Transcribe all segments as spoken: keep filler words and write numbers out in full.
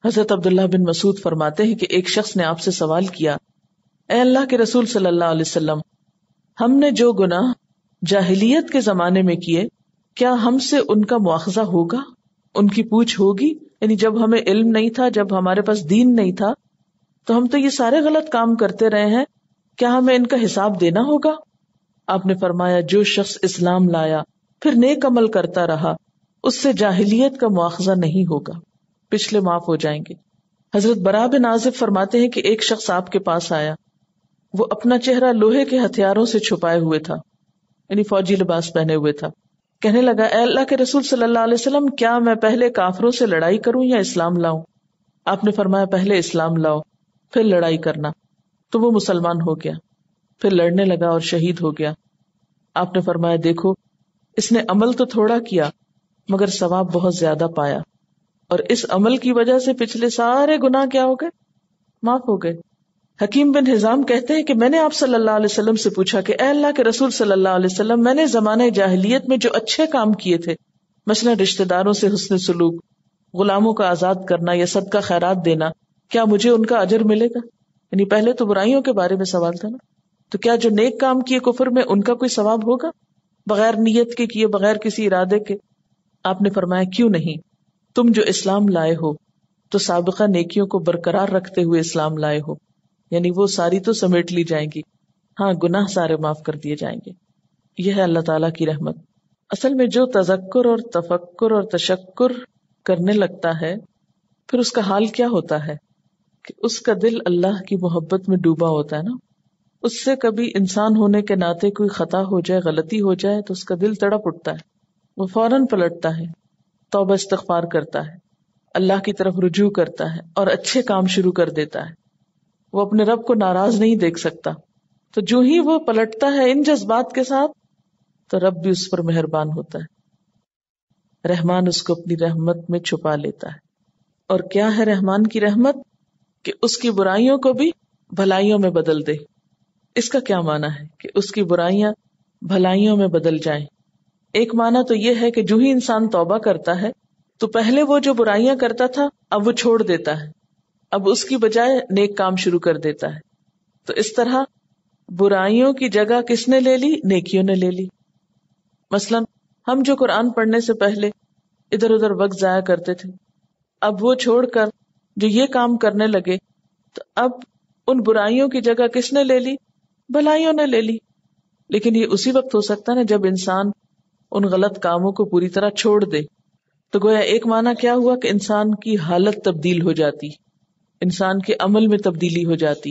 حضرت عبداللہ بن مسعود فرماتے ہیں کہ ایک شخص نے آپ سے سوال کیا، اے اللہ کے رسول صلی اللہ علیہ وسلم، ہم نے جو گناہ جاہلیت کے زمانے میں کیے، کیا ہم سے ان کا مواخذہ ہوگا، ان کی پوچھ ہوگی؟ یعنی جب ہمیں علم نہیں تھا، جب ہمارے پاس دین نہیں تھا، تو ہم تو یہ سارے غلط کام کرتے رہے ہیں، کیا ہمیں ان کا حساب دینا ہوگا؟ آپ نے فرمایا، جو شخص اسلام لایا پھر نیک عمل کرتا رہا، اس سے جاہلیت کا مواخذہ نہیں ہوگا، پچھلے معاف ہو جائیں گے۔ حضرت براء بن عازب فرماتے ہیں کہ ایک شخص آپ کے پاس آیا، وہ اپنا چہرہ لوہے کے ہتھیاروں سے چھپائے ہوئے تھا، یعنی فوجی لباس پہنے ہوئے تھا۔ کہنے لگا، اے اللہ کے رسول صلی اللہ علیہ وسلم، کیا میں پہلے کافروں سے لڑائی کروں یا اسلام لاؤں؟ آپ نے فرمایا، پہلے اسلام لاؤ پھر لڑائی کرنا۔ تو وہ مسلمان ہو گیا، پھر لڑنے لگا اور شہید ہو گیا۔ آپ نے فرمایا، دیکھو اس نے عمل تو تھوڑا کیا مگر ثواب بہت زیادہ پایا، اور اس عمل کی وجہ سے پچھلے سارے گناہ کیا ہو گئے؟ معاف ہو گئے۔ حکیم بن حزام کہتے ہیں کہ میں نے آپ صلی اللہ علیہ وسلم سے پوچھا کہ اے اللہ کے رسول صلی اللہ علیہ وسلم، میں نے زمانہ جاہلیت میں جو اچھے کام کیے تھے، مثلا رشتہ داروں سے حسن سلوک، غلاموں کا آزاد کرنا یا صدقہ خیرات دینا، کیا مجھے ان کا اجر ملے گا؟ یعنی پہلے تو برائیوں کے بارے میں سوال تھا نا، تو کیا جو نیک کام کیے کفر میں ان کا کوئی ثواب ہوگا بغیر نیت کے کیے، بغیر کسی ارادے کے؟ آپ نے فرمایا، کیوں نہیں، تم جو اسلام لائے ہو تو سابقہ نیکیوں کو برقرار رکھتے ہوئے اسلام لائے ہو، یعنی وہ ساری تو سمیٹ لی جائیں گی، ہاں گناہ سارے معاف کر دیے جائیں گے۔ یہ ہے اللہ تعالیٰ کی رحمت۔ اصل میں جو تذکر اور تفکر اور تشکر کرنے لگتا ہے، پھر اس کا حال کیا ہوتا ہے کہ اس کا دل اللہ کی محبت میں ڈوبا ہوتا ہے نا۔ اس سے کبھی انسان ہونے کے ناطے کوئی خطا ہو جائے، غلطی ہو جائے تو اس کا دل تڑپ اٹھتا ہے، وہ فوراً پلٹتا ہے، توبہ استغفار کرتا ہے، اللہ کی طرف رجوع کرتا ہے اور اچھے کام شروع کر دیتا ہے۔ وہ اپنے رب کو ناراض نہیں دیکھ سکتا، تو جو ہی وہ پلٹتا ہے ان جذبات کے ساتھ، تو رب بھی اس پر مہربان ہوتا ہے، رحمان اس کو اپنی رحمت میں چھپا لیتا ہے۔ اور کیا ہے رحمان کی رحمت؟ کہ اس کی برائیوں کو بھی بھلائیوں میں بدل دے۔ اس کا کیا معنی ہے کہ اس کی برائیاں بھلائیوں میں بدل جائیں؟ ایک معنی تو یہ ہے کہ جو ہی انسان توبہ کرتا ہے تو پہلے وہ جو برائیاں کرتا تھا اب وہ چھوڑ دیتا ہے، اب اس کی بجائے نیک کام شروع کر دیتا ہے۔ تو اس طرح برائیوں کی جگہ کس نے لے لی؟ نیکیوں نے لے لی۔ مثلا ہم جو قرآن پڑھنے سے پہلے ادھر ادھر وقت ضائع کرتے تھے، اب وہ چھوڑ کر جو یہ کام کرنے لگے، تو اب ان برائیوں کی جگہ کس نے لے لی؟ بھلائیوں نے لے لی۔ لیکن یہ اسی وقت ہو سکتا ہے نا جب انسان ان غلط کاموں کو پوری طرح چھوڑ دے۔ تو گویا ایک معنی کیا ہوا کہ انسان کی حالت تبدیل ہو جاتی، انسان کے عمل میں تبدیلی ہو جاتی۔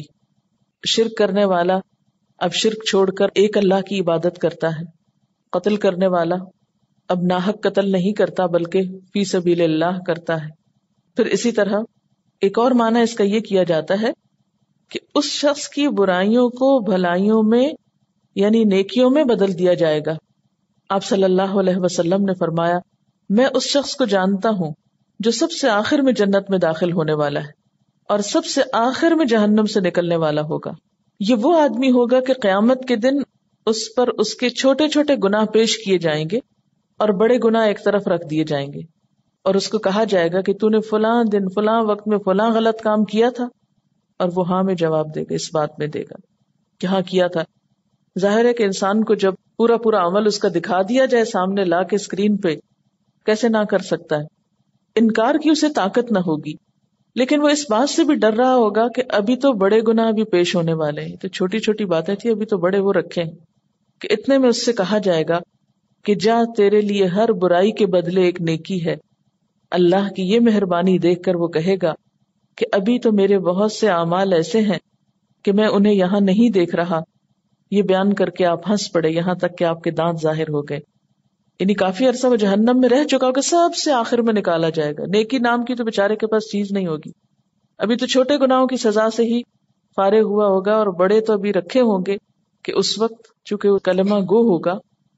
شرک کرنے والا اب شرک چھوڑ کر ایک اللہ کی عبادت کرتا ہے، قتل کرنے والا اب ناحق قتل نہیں کرتا بلکہ فی سبیل اللہ کرتا ہے۔ پھر اسی طرح ایک اور معنی اس کا یہ کیا جاتا ہے کہ اس شخص کی برائیوں کو بھلائیوں میں یعنی نیکیوں میں بدل دیا جائے گا۔ آپ صلی اللہ علیہ وسلم نے فرمایا، میں اس شخص کو جانتا ہوں جو سب سے آخر میں جنت میں داخل ہونے والا ہے اور سب سے آخر میں جہنم سے نکلنے والا ہوگا۔ یہ وہ آدمی ہوگا کہ قیامت کے دن اس پر اس کے چھوٹے چھوٹے گناہ پیش کیے جائیں گے اور بڑے گناہ ایک طرف رکھ دیے جائیں گے، اور اس کو کہا جائے گا کہ تو نے فلاں دن فلاں وقت میں فلاں غلط کام کیا تھا، اور وہ ہاں میں جواب دے گا، اس بات میں دے گا کہ ہاں کیا تھا۔ ظاہر ہے کہ انسان کو جب پورا پورا عمل اس کا دکھا دیا جائے سامنے لا کے اسکرین پہ، کیسے نہ کر سکتا ہے؟ انکار کی اسے طاقت نہ ہوگی، لیکن وہ اس بات سے بھی ڈر رہا ہوگا کہ ابھی تو بڑے گناہ بھی پیش ہونے والے ہیں، تو چھوٹی چھوٹی باتیں تھی ابھی تو بڑے وہ رکھے ہیں، کہ اتنے میں اس سے کہا جائے گا کہ جا تیرے لیے ہر برائی کے بدلے ایک نیکی ہے۔ اللہ کی یہ مہربانی دیکھ کر وہ کہے گا کہ ابھی تو میرے بہت سے اعمال ایسے ہیں کہ میں انہیں یہاں نہیں دیکھ رہا۔ یہ بیان کر کے آپ ہنس پڑے یہاں تک کہ آپ کے دانت ظاہر ہو گئے، یعنی کافی عرصہ وہ جہنم میں رہ چکا ہوگا، سب سے آخر میں نکالا جائے گا۔ نیکی نام کی تو بیچارے کے پاس چیز نہیں ہوگی، ابھی تو چھوٹے گناہوں کی سزا سے ہی فارغ ہوا ہوگا، اور بڑے تو ابھی رکھے ہوں گے کہ اس وقت چونکہ وہ کلمہ گو ہوگا۔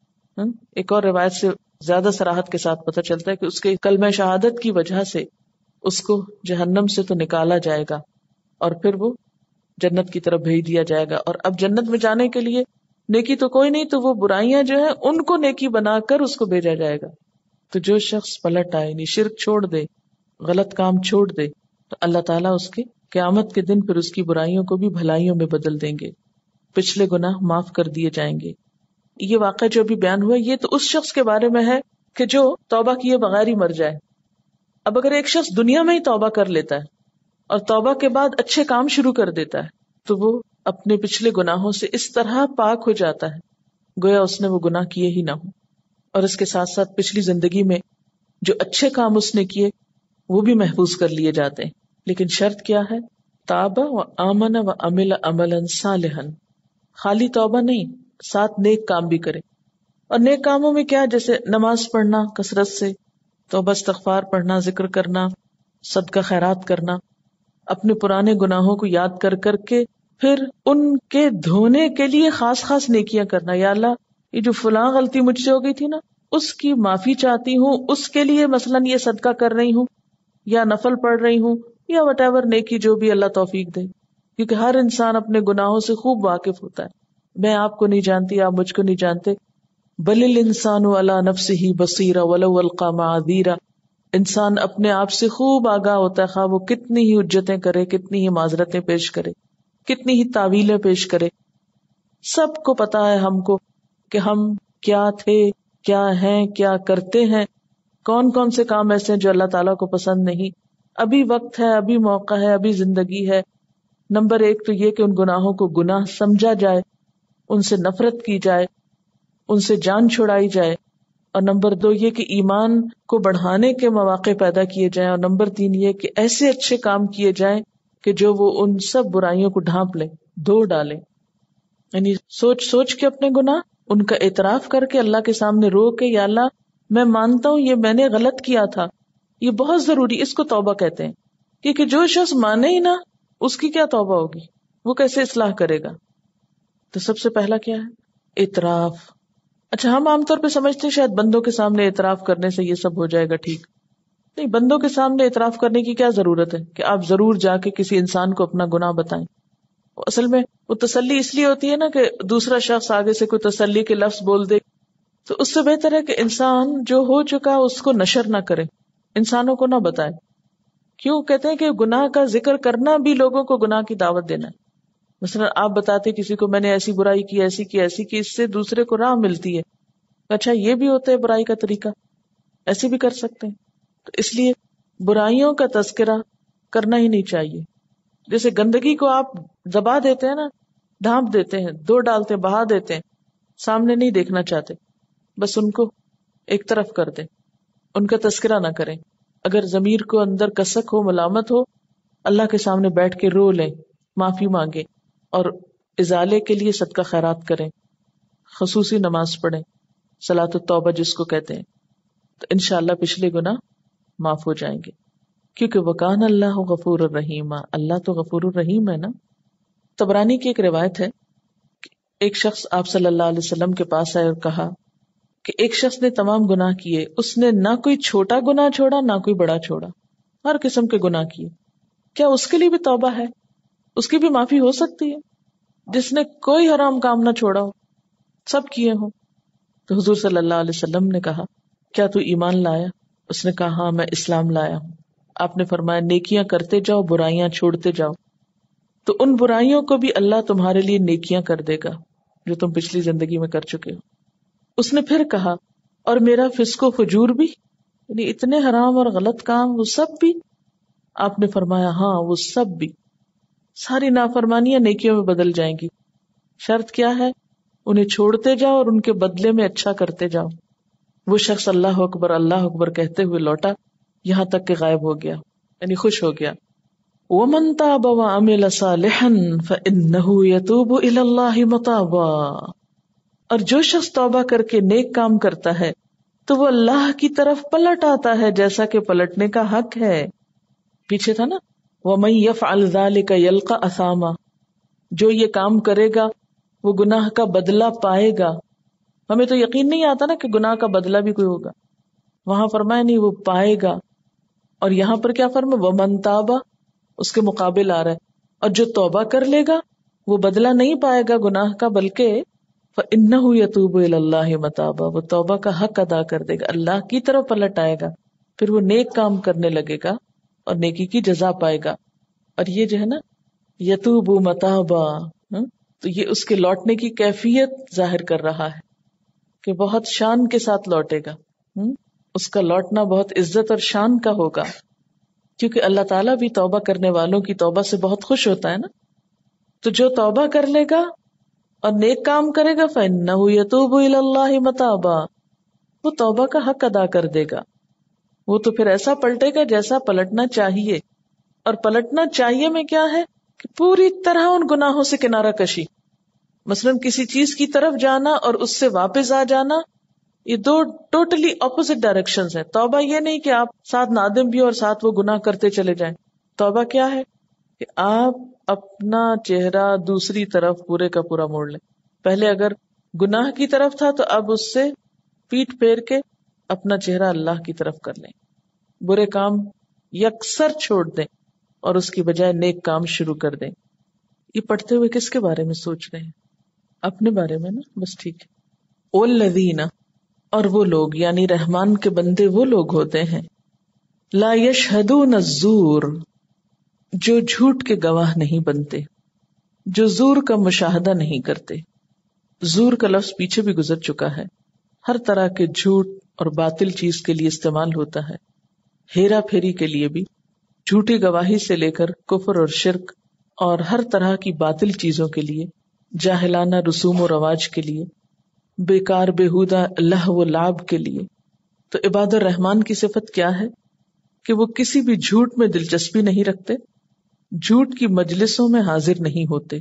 ایک اور روایت سے زیادہ صراحت کے ساتھ پتہ چلتا ہے کہ اس کے کلمہ شہادت کی وجہ سے اس کو جہنم سے تو نکالا جائے گا اور پھر وہ جنت کی طرف بھیج دیا جائے گا۔ اور اب جنت میں جانے کے لیے نیکی تو کوئی نہیں، تو وہ برائیاں جو ہیں ان کو نیکی بنا کر اس کو بھیجا جائے گا۔ تو جو شخص پلٹ آئے، یعنی شرک چھوڑ دے، غلط کام چھوڑ دے، تو اللہ تعالیٰ اس کے قیامت کے دن پھر اس کی برائیوں کو بھی بھلائیوں میں بدل دیں گے، پچھلے گناہ معاف کر دیے جائیں گے۔ یہ واقعہ جو بھی بیان ہوا یہ تو اس شخص کے بارے میں ہے کہ جو توبہ کیے بغیر ہی مر جائے۔ اب اگر ایک شخص دنیا میں ہی توبہ کر لیتا ہے اور توبہ کے بعد اچھے کام شروع کر دیتا ہے تو وہ اپنے پچھلے گناہوں سے اس طرح پاک ہو جاتا ہے گویا اس نے وہ گناہ کیے ہی نہ ہو، اور اس کے ساتھ ساتھ پچھلی زندگی میں جو اچھے کام اس نے کیے وہ بھی محفوظ کر لیے جاتے ہیں۔ لیکن شرط کیا ہے؟ تاب و آمن و عمل عملا صالحا، خالی توبہ نہیں، ساتھ نیک کام بھی کرے۔ اور نیک کاموں میں کیا؟ جیسے نماز پڑھنا کثرت سے، توبہ استغفار پڑھنا، ذکر کرنا، صدقہ خیرات کرنا، اپنے پرانے گناہوں کو یاد کر کر کے پھر ان کے دھونے کے لیے خاص خاص نیکیاں کرنا۔ یا اللہ یہ جو فلاں غلطی مجھ سے ہو گئی تھی نا اس کی معافی چاہتی ہوں، اس کے لیے مثلاً یہ صدقہ کر رہی ہوں یا نفل پڑھ رہی ہوں یا وٹ ایور نیکی جو بھی اللہ توفیق دے، کیونکہ ہر انسان اپنے گناہوں سے خوب واقف ہوتا ہے۔ میں آپ کو نہیں جانتی، آپ مجھ کو نہیں جانتے۔ بل الانسان علی نفسہ بصیرہ ولو القی معاذیرہ، انسان اپنے آپ سے خوب آگاہ ہوتا ہے، خواہ وہ کتنی ہی حجتیں کرے، کتنی ہی معذرتیں پیش کرے، کتنی ہی تعویلیں پیش کرے، سب کو پتا ہے ہم کو کہ ہم کیا تھے، کیا ہیں، کیا کرتے ہیں، کون کون سے کام ایسے ہیں جو اللہ تعالیٰ کو پسند نہیں۔ ابھی وقت ہے، ابھی موقع ہے، ابھی زندگی ہے۔ نمبر ایک تو یہ کہ ان گناہوں کو گناہ سمجھا جائے، ان سے نفرت کی جائے، ان سے جان چھڑائی جائے، اور نمبر دو یہ کہ ایمان کو بڑھانے کے مواقع پیدا کیے جائیں، اور نمبر تین یہ کہ ایسے اچھے کام کیے جائیں کہ جو وہ ان سب برائیوں کو ڈھانپ لے، دھو ڈالے۔ یعنی سوچ سوچ کے اپنے گناہ، ان کا اعتراف کر کے اللہ کے سامنے رو کے، یا اللہ میں مانتا ہوں یہ میں نے غلط کیا تھا۔ یہ بہت ضروری، اس کو توبہ کہتے ہیں، کیونکہ جو شخص مانے ہی نہ اس کی کیا توبہ ہوگی، وہ کیسے اصلاح کرے گا؟ تو سب سے پہلا کیا ہے؟ اعتراف۔ اچھا ہم عام طور پہ سمجھتے ہیں شاید بندوں کے سامنے اعتراف کرنے سے یہ سب ہو جائے گا ٹھیک، نہیں، بندوں کے سامنے اعتراف کرنے کی کیا ضرورت ہے کہ آپ ضرور جا کے کسی انسان کو اپنا گناہ بتائیں۔ اصل میں وہ تسلی اس لیے ہوتی ہے نا کہ دوسرا شخص آگے سے کوئی تسلی کے لفظ بول دے، تو اس سے بہتر ہے کہ انسان جو ہو چکا اس کو نشر نہ کرے، انسانوں کو نہ بتائے۔ کیوں کہتے ہیں کہ گناہ کا ذکر کرنا بھی لوگوں کو گناہ کی دعوت دینا ہے۔ مثلا آپ بتاتے کسی کو میں نے ایسی برائی کی، ایسی کی، ایسی کی، اس سے دوسرے کو راہ ملتی ہے، اچھا یہ بھی ہوتا ہے برائی کا طریقہ، ایسے بھی کر سکتے ہیں۔ تو اس لیے برائیوں کا تذکرہ کرنا ہی نہیں چاہیے۔ جیسے گندگی کو آپ دبا دیتے ہیں نا، ڈھانپ دیتے ہیں، دو ڈالتے ہیں، بہا دیتے ہیں، سامنے نہیں دیکھنا چاہتے، بس ان کو ایک طرف کر دیں، ان کا تذکرہ نہ کریں۔ اگر ضمیر کو اندر کسک ہو، ملامت ہو، اللہ کے سامنے بیٹھ کے رو لیں، معافی مانگیں، اور ازالے کے لیے صدقہ خیرات کریں، خصوصی نماز پڑھیں، صلاۃ التوبہ جس کو کہتے ہیں، تو انشاءاللہ پچھلے گناہ معاف ہو جائیں گے، کیونکہ وکان اللہ غفور الرحیم، اللہ تو غفور الرحیم ہے نا۔ طبرانی کی ایک روایت ہے کہ ایک شخص آپ صلی اللہ علیہ وسلم کے پاس آئے اور کہا کہ ایک شخص نے تمام گناہ کیے، اس نے نہ کوئی چھوٹا گناہ چھوڑا نہ کوئی بڑا چھوڑا، ہر قسم کے گناہ کیے، کیا اس کے لیے بھی توبہ ہے؟ اس کی بھی معافی ہو سکتی ہے؟ جس نے کوئی حرام کام نہ چھوڑا ہو، سب کیے ہوں۔ تو حضور صلی اللہ علیہ وسلم نے کہا کیا تو ایمان لایا؟ اس نے کہا ہاں میں اسلام لایا ہوں۔ آپ نے فرمایا نیکیاں کرتے جاؤ، برائیاں چھوڑتے جاؤ، تو ان برائیوں کو بھی اللہ تمہارے لیے نیکیاں کر دے گا جو تم پچھلی زندگی میں کر چکے ہو۔ اس نے پھر کہا اور میرا فسق و فجور بھی، یعنی اتنے حرام اور غلط کام وہ سب بھی؟ آپ نے فرمایا ہاں وہ سب بھی۔ ساری نافرمانیاں نیکیوں میں بدل جائیں گی، شرط کیا ہے؟ انہیں چھوڑتے جاؤ اور ان کے بدلے میں اچھا کرتے جاؤ۔ وہ شخص اللہ اکبر اللہ اکبر کہتے ہوئے لوٹا یہاں تک کہ غائب ہو گیا، یعنی خوش ہو گیا۔ وَمَن تَابَ وَعَمِلَ صَالِحًا فَإِنَّهُ يَتُوبُ إِلَى اللَّهِ مَتَابًا، اور جو شخص توبہ کر کے نیک کام کرتا ہے تو وہ اللہ کی طرف پلٹ آتا ہے جیسا کہ پلٹنے کا حق ہے۔ پیچھے تھا نا وَمَن يَفْعَلْ ذَلِكَ يَلْقَ أَثَامًا، جو یہ کام کرے گا وہ گناہ کا بدلہ پائے گا۔ ہمیں تو یقین نہیں آتا نا کہ گناہ کا بدلہ بھی کوئی ہوگا، وہاں فرمایا نہیں وہ پائے گا، اور یہاں پر کیا فرمایا؟ وَمَن تَابَ، اس کے مقابل آ رہا ہے، اور جو توبہ کر لے گا وہ بدلہ نہیں پائے گا گناہ کا، بلکہ فَإِنَّهُ يَتُوبُ إِلَى اللَّهِ مَتَابًا، وہ توبہ کا حق ادا کر دے گا، اللہ کی طرف پلٹ آئے گا، پھر وہ نیک کام کرنے لگے گا، اور نیکی کی جزا پائے گا. اور یہ جو ہے نا یتوب متابا، تو یہ اس کے لوٹنے کی کیفیت ظاہر کر رہا ہے کہ بہت شان کے ساتھ لوٹے گا. اس کا لوٹنا بہت عزت اور شان کا ہوگا، کیونکہ اللہ تعالیٰ بھی توبہ کرنے والوں کی توبہ سے بہت خوش ہوتا ہے نا. تو جو توبہ کر لے گا اور نیک کام کرے گا فَإِنَّهُ يَتُوبُ إِلَى اللَّهِ مَتَابًا، وہ توبہ کا حق ادا کر دے گا. وہ تو پھر ایسا پلٹے گا جیسا پلٹنا چاہیے. اور پلٹنا چاہیے میں کیا ہے کہ پوری طرح ان گناہوں سے کنارہ کشی. مثلا کسی چیز کی طرف جانا اور اس سے واپس آ جانا، یہ دو ٹوٹلی اپوزٹ ڈائریکشنز ہیں. توبہ یہ نہیں کہ آپ ساتھ نادم بھی اور ساتھ وہ گناہ کرتے چلے جائیں. توبہ کیا ہے کہ آپ اپنا چہرہ دوسری طرف پورے کا پورا موڑ لیں. پہلے اگر گناہ کی طرف تھا تو اب اس سے پیٹ پھیر کے اپنا چہرہ اللہ کی طرف کر لیں. برے کام یکسر چھوڑ دیں اور اس کی بجائے نیک کام شروع کر دیں. یہ پڑھتے ہوئے کس کے بارے میں سوچ رہے ہیں؟ اپنے بارے میں نا، بس ٹھیک ہے. والذین، اور وہ لوگ یعنی رحمان کے بندے وہ لوگ ہوتے ہیں، لا یشہدون الزور، جو جھوٹ کے گواہ نہیں بنتے، جو زور کا مشاہدہ نہیں کرتے. زور کا لفظ پیچھے بھی گزر چکا ہے، ہر طرح کے جھوٹ اور باطل چیز کے لیے استعمال ہوتا ہے. ہیرا پھیری کے لیے بھی، جھوٹی گواہی سے لے کر کفر اور شرک اور ہر طرح کی باطل چیزوں کے لیے، جاہلانہ رسوم و رواج کے لیے، بیکار بےہودہ لہو و لعب کے لیے. تو عباد الرحمان کی صفت کیا ہے کہ وہ کسی بھی جھوٹ میں دلچسپی نہیں رکھتے، جھوٹ کی مجلسوں میں حاضر نہیں ہوتے.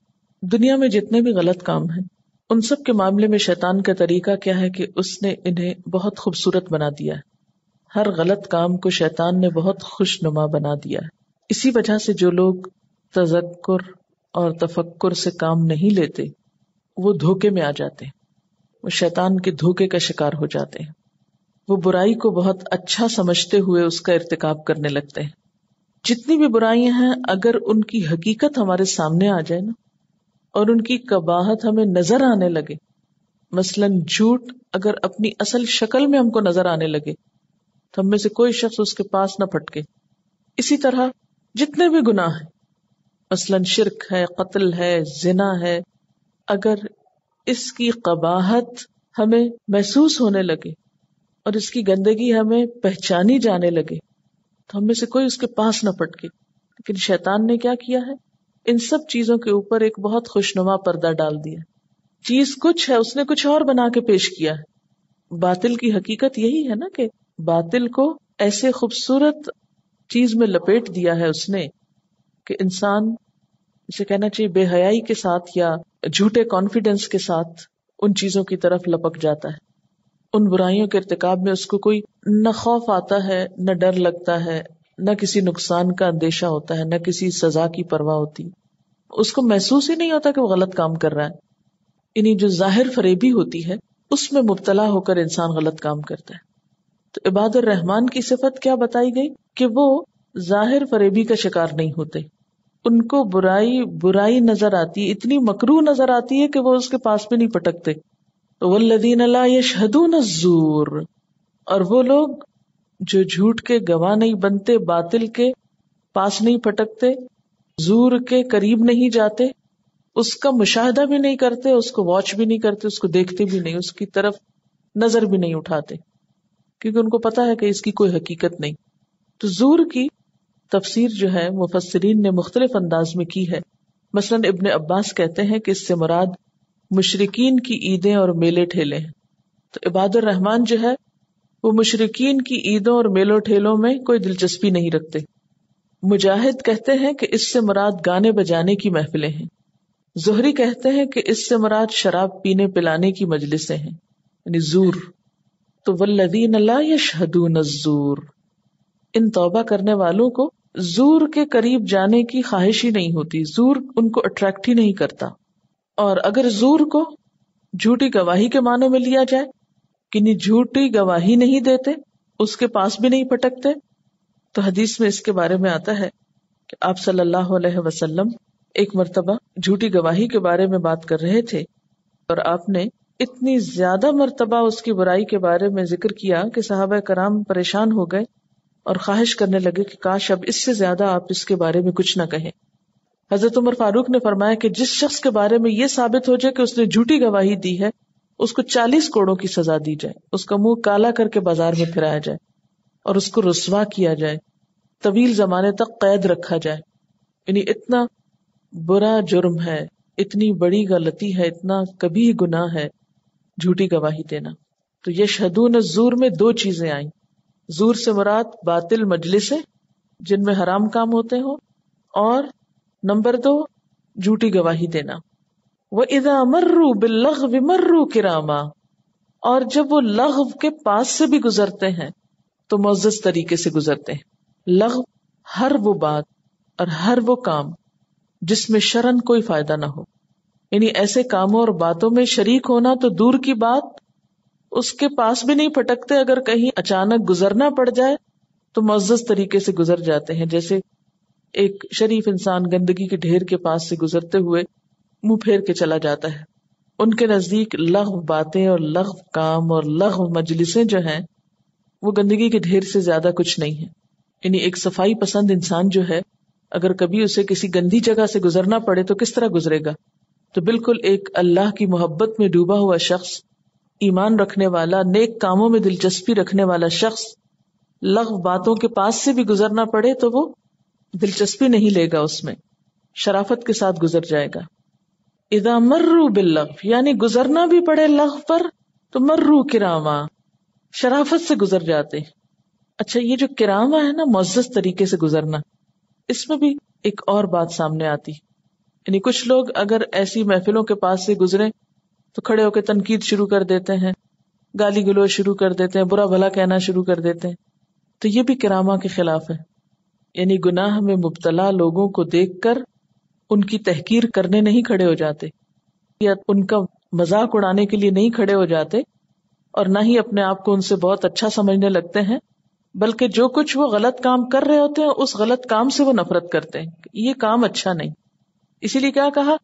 دنیا میں جتنے بھی غلط کام ہیں ان سب کے معاملے میں شیطان کا طریقہ کیا ہے کہ اس نے انہیں بہت خوبصورت بنا دیا ہے. ہر غلط کام کو شیطان نے بہت خوش نما بنا دیا ہے. اسی وجہ سے جو لوگ تذکر اور تفکر سے کام نہیں لیتے وہ دھوکے میں آ جاتے ہیں، وہ شیطان کے دھوکے کا شکار ہو جاتے ہیں. وہ برائی کو بہت اچھا سمجھتے ہوئے اس کا ارتکاب کرنے لگتے ہیں. جتنی بھی برائیاں ہیں اگر ان کی حقیقت ہمارے سامنے آ جائے نا اور ان کی قباحت ہمیں نظر آنے لگے، مثلا جھوٹ اگر اپنی اصل شکل میں ہم کو نظر آنے لگے تو ہم میں سے کوئی شخص اس کے پاس نہ پھٹکے. اسی طرح جتنے بھی گناہ ہیں، مثلا شرک ہے، قتل ہے، زنا ہے، اگر اس کی قباحت ہمیں محسوس ہونے لگے اور اس کی گندگی ہمیں پہچانی جانے لگے تو ہم میں سے کوئی اس کے پاس نہ پھٹکے. لیکن شیطان نے کیا کیا ہے، ان سب چیزوں کے اوپر ایک بہت خوشنما پردہ ڈال دیا. چیز کچھ ہے، اس نے کچھ اور بنا کے پیش کیا ہے. باطل کی حقیقت یہی ہے نا کہ باطل کو ایسے خوبصورت چیز میں لپیٹ دیا ہے اس نے کہ انسان اسے کہنا چاہیے بے حیائی کے ساتھ یا جھوٹے کانفیڈنس کے ساتھ ان چیزوں کی طرف لپک جاتا ہے. ان برائیوں کے ارتکاب میں اس کو کوئی نہ خوف آتا ہے، نہ ڈر لگتا ہے، نہ کسی نقصان کا اندیشہ ہوتا ہے، نہ کسی سزا کی پرواہ ہوتی. اس کو محسوس ہی نہیں ہوتا کہ وہ غلط کام کر رہا ہے. یعنی جو ظاہر فریبی ہوتی ہے اس میں مبتلا ہو کر انسان غلط کام کرتا ہے. تو عباد الرحمان کی صفت کیا بتائی گئی کہ وہ ظاہر فریبی کا شکار نہیں ہوتے. ان کو برائی برائی نظر آتی ہے، اتنی مکروہ نظر آتی ہے کہ وہ اس کے پاس بھی نہیں پٹکتے. والذین لا یشہدون الزور، اور وہ لوگ جو جھوٹ کے گواہ نہیں بنتے، باطل کے پاس نہیں پھٹکتے، زور کے قریب نہیں جاتے، اس کا مشاہدہ بھی نہیں کرتے، اس کو واچ بھی نہیں کرتے، اس کو دیکھتے بھی نہیں، اس کی طرف نظر بھی نہیں اٹھاتے، کیونکہ ان کو پتا ہے کہ اس کی کوئی حقیقت نہیں. تو زور کی تفسیر جو ہے مفسرین نے مختلف انداز میں کی ہے. مثلا ابن عباس کہتے ہیں کہ اس سے مراد مشرکین کی عیدیں اور میلے ٹھیلے ہیں. تو عباد الرحمان جو ہے وہ مشرکین کی عیدوں اور میلوں ٹھیلوں میں کوئی دلچسپی نہیں رکھتے. مجاہد کہتے ہیں کہ اس سے مراد گانے بجانے کی محفلیں ہیں. زہری کہتے ہیں کہ اس سے مراد شراب پینے پلانے کی مجلسیں ہیں، یعنی زور. تو والذین لا یشہدون الزور، ان توبہ کرنے والوں کو زور کے قریب جانے کی خواہش ہی نہیں ہوتی، زور ان کو اٹریکٹ ہی نہیں کرتا. اور اگر زور کو جھوٹی گواہی کے معنوں میں لیا جائے کہ نہیں جھوٹی گواہی نہیں دیتے، اس کے پاس بھی نہیں پٹکتے، تو حدیث میں اس کے بارے میں آتا ہے کہ آپ صلی اللہ علیہ وسلم ایک مرتبہ جھوٹی گواہی کے بارے میں بات کر رہے تھے اور آپ نے اتنی زیادہ مرتبہ اس کی برائی کے بارے میں ذکر کیا کہ صحابہ کرام پریشان ہو گئے اور خواہش کرنے لگے کہ کاش اب اس سے زیادہ آپ اس کے بارے میں کچھ نہ کہیں. حضرت عمر فاروق نے فرمایا کہ جس شخص کے بارے میں یہ ثابت ہو جائے کہ اس نے جھوٹی گواہی دی ہے اس کو چالیس کوڑوں کی سزا دی جائے، اس کا منہ کالا کر کے بازار میں پھرایا جائے اور اس کو رسوا کیا جائے، طویل زمانے تک قید رکھا جائے. یعنی اتنا برا جرم ہے، اتنی بڑی غلطی ہے، اتنا کبھی گناہ ہے جھوٹی گواہی دینا. تو یشہدون الزور میں دو چیزیں آئیں. زور سے مراد باطل مجلسیں جن میں حرام کام ہوتے ہوں، اور نمبر دو جھوٹی گواہی دینا. وَإِذَا مَرُّوا بِاللَّغْوِ مَرُّوا كِرَامًا، اور جب وہ لغو کے پاس سے بھی گزرتے ہیں تو معزز طریقے سے گزرتے ہیں. لغو ہر وہ بات اور ہر وہ کام جس میں شرعن کوئی فائدہ نہ ہو، یعنی ایسے کاموں اور باتوں میں شریک ہونا تو دور کی بات، اس کے پاس بھی نہیں پھٹکتے. اگر کہیں اچانک گزرنا پڑ جائے تو معزز طریقے سے گزر جاتے ہیں. جیسے ایک شریف انسان گندگی کے ڈھیر کے پاس سے گزرتے ہوئے منہ پھیر کے چلا جاتا ہے، ان کے نزدیک لغو باتیں اور لغو کام اور لغو مجلسیں جو ہیں وہ گندگی کے ڈھیر سے زیادہ کچھ نہیں ہے. یعنی ایک صفائی پسند انسان جو ہے اگر کبھی اسے کسی گندی جگہ سے گزرنا پڑے تو کس طرح گزرے گا؟ تو بالکل ایک اللہ کی محبت میں ڈوبا ہوا شخص، ایمان رکھنے والا، نیک کاموں میں دلچسپی رکھنے والا شخص لغو باتوں کے پاس سے بھی گزرنا پڑے تو وہ دلچسپی نہیں لے گا، اس میں شرافت کے ساتھ گزر جائے گا. اذا مروا باللغو، یعنی گزرنا بھی پڑے لغو پر تو مروا کراما، شرافت سے گزر جاتے. اچھا، یہ جو کراما ہے نا، معزز طریقے سے گزرنا، اس میں بھی ایک اور بات سامنے آتی. یعنی کچھ لوگ اگر ایسی محفلوں کے پاس سے گزریں تو کھڑے ہو کے تنقید شروع کر دیتے ہیں، گالی گلوچ شروع کر دیتے ہیں، برا بھلا کہنا شروع کر دیتے ہیں. تو یہ بھی کراما کے خلاف ہے. یعنی گناہ میں مبتلا لوگوں کو دیکھ کر ان کی تحقیر کرنے نہیں کھڑے ہو جاتے، یا ان کا مذاق اڑانے کے لیے نہیں کھڑے ہو جاتے، اور نہ ہی اپنے آپ کو ان سے بہت اچھا سمجھنے لگتے ہیں، بلکہ جو کچھ وہ غلط کام کر رہے ہوتے ہیں اس غلط کام سے وہ نفرت کرتے ہیں، یہ کام اچھا نہیں. اسی لیے کیا کہا؟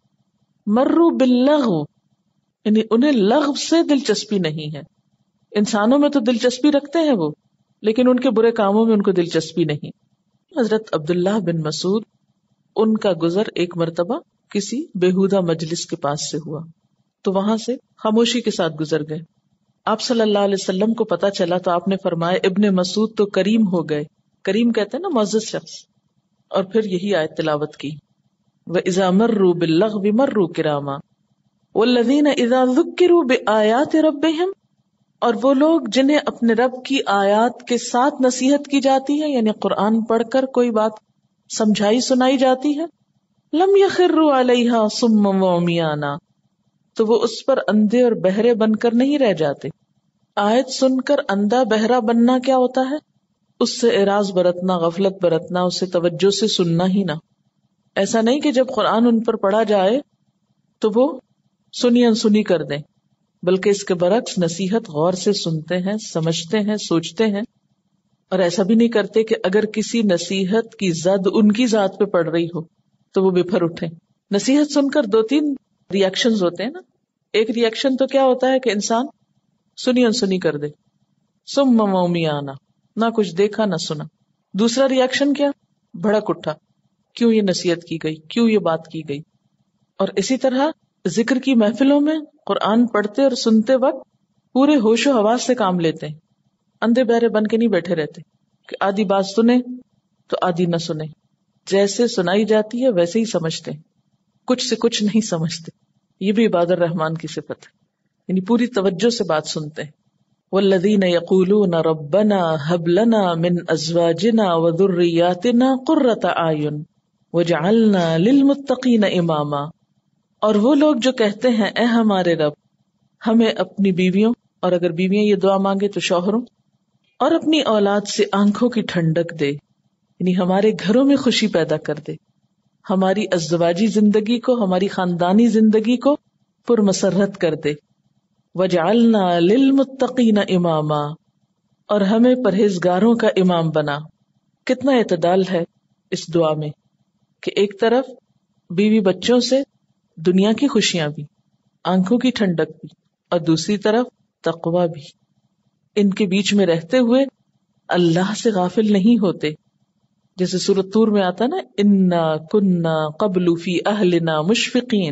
مروا باللغو، یعنی انہیں لغو سے دلچسپی نہیں ہے. انسانوں میں تو دلچسپی رکھتے ہیں وہ، لیکن ان کے برے کاموں میں ان کو دلچسپی نہیں. حضرت عبداللہ بن مسعود، ان کا گزر ایک مرتبہ کسی بےہودہ مجلس کے پاس سے ہوا تو وہاں سے خاموشی کے ساتھ گزر گئے. آپ صلی اللہ علیہ وسلم کو پتا چلا تو آپ نے فرمایا ابن مسعود تو کریم ہو گئے. کریم کہتے ہیں نا معزز شخص. اور پھر یہی آیت تلاوت کی، وَإِذَا مَرُّوا بِاللَّغْوِ مَرُّوا كِرَامًا وَالَّذِينَ إِذَا ذُكِّرُوا بِآيَاتِ رَبِّهِمْ، اور وہ لوگ جنہیں اپنے رب کی آیات کے ساتھ نصیحت کی جاتی ہے، یعنی قرآن پڑھ کر کوئی بات سمجھائی سنائی جاتی ہے، لم يخروا علیہا صما وعمیانا، تو وہ اس پر اندھے اور بہرے بن کر نہیں رہ جاتے. آیت سن کر اندھا بہرا بننا کیا ہوتا ہے؟ اس سے اعراض برتنا، غفلت برتنا، اسے توجہ سے سننا ہی نہ. ایسا نہیں کہ جب قرآن ان پر پڑھا جائے تو وہ سنی انسنی کر دیں، بلکہ اس کے برعکس نصیحت غور سے سنتے ہیں، سمجھتے ہیں، سوچتے ہیں. اور ایسا بھی نہیں کرتے کہ اگر کسی نصیحت کی زد ان کی ذات پہ پڑ رہی ہو تو وہ بفر اٹھے. نصیحت سن کر دو تین ری ایکشنز ہوتے ہیں نا. ایک ری ایکشن تو کیا ہوتا ہے کہ انسان سنی انسنی کر دے، سم مومی آنا، نہ کچھ دیکھا نہ سنا. دوسرا ری ایکشن کیا؟ بھڑک اٹھا، کیوں یہ نصیحت کی گئی، کیوں یہ بات کی گئی. اور اسی طرح ذکر کی محفلوں میں قرآن پڑھتے اور سنتے وقت پورے ہوش و حواس سے کام لیتے ہیں، اندھے بہرے بن کے نہیں بیٹھے رہتے کہ آدھی بات سنے تو آدھی نہ سنے. جیسے سنائی جاتی ہے ویسے ہی سمجھتے ہیں، کچھ سے کچھ نہیں سمجھتے. یہ بھی عباد الرحمان کی صفت ہے، یعنی پوری توجہ سے بات سنتے ہیں. والذین یقولون ربنا ہب لنا من ازواجنا وذریاتنا قرۃ اعین وجعلنا للمتقین اماما، اور وہ لوگ جو کہتے ہیں اے ہمارے رب ہمیں اپنی بیویوں، اور اگر بیویاں یہ دعا مانگے تو شوہروں، اور اپنی اولاد سے آنکھوں کی ٹھنڈک دے، یعنی ہمارے گھروں میں خوشی پیدا کر دے، ہماری ازدواجی زندگی کو، ہماری خاندانی زندگی کو پرمسرت کر دے. وجعلنا للمتقین اماما، اور ہمیں پرہیزگاروں کا امام بنا. کتنا اعتدال ہے اس دعا میں کہ ایک طرف بیوی بچوں سے دنیا کی خوشیاں بھی، آنکھوں کی ٹھنڈک بھی، اور دوسری طرف تقویٰ بھی. ان کے بیچ میں رہتے ہوئے اللہ سے غافل نہیں ہوتے. جیسے سورۃ طور میں آتا نا انا کنا قبل فی اہلنا مشفقین.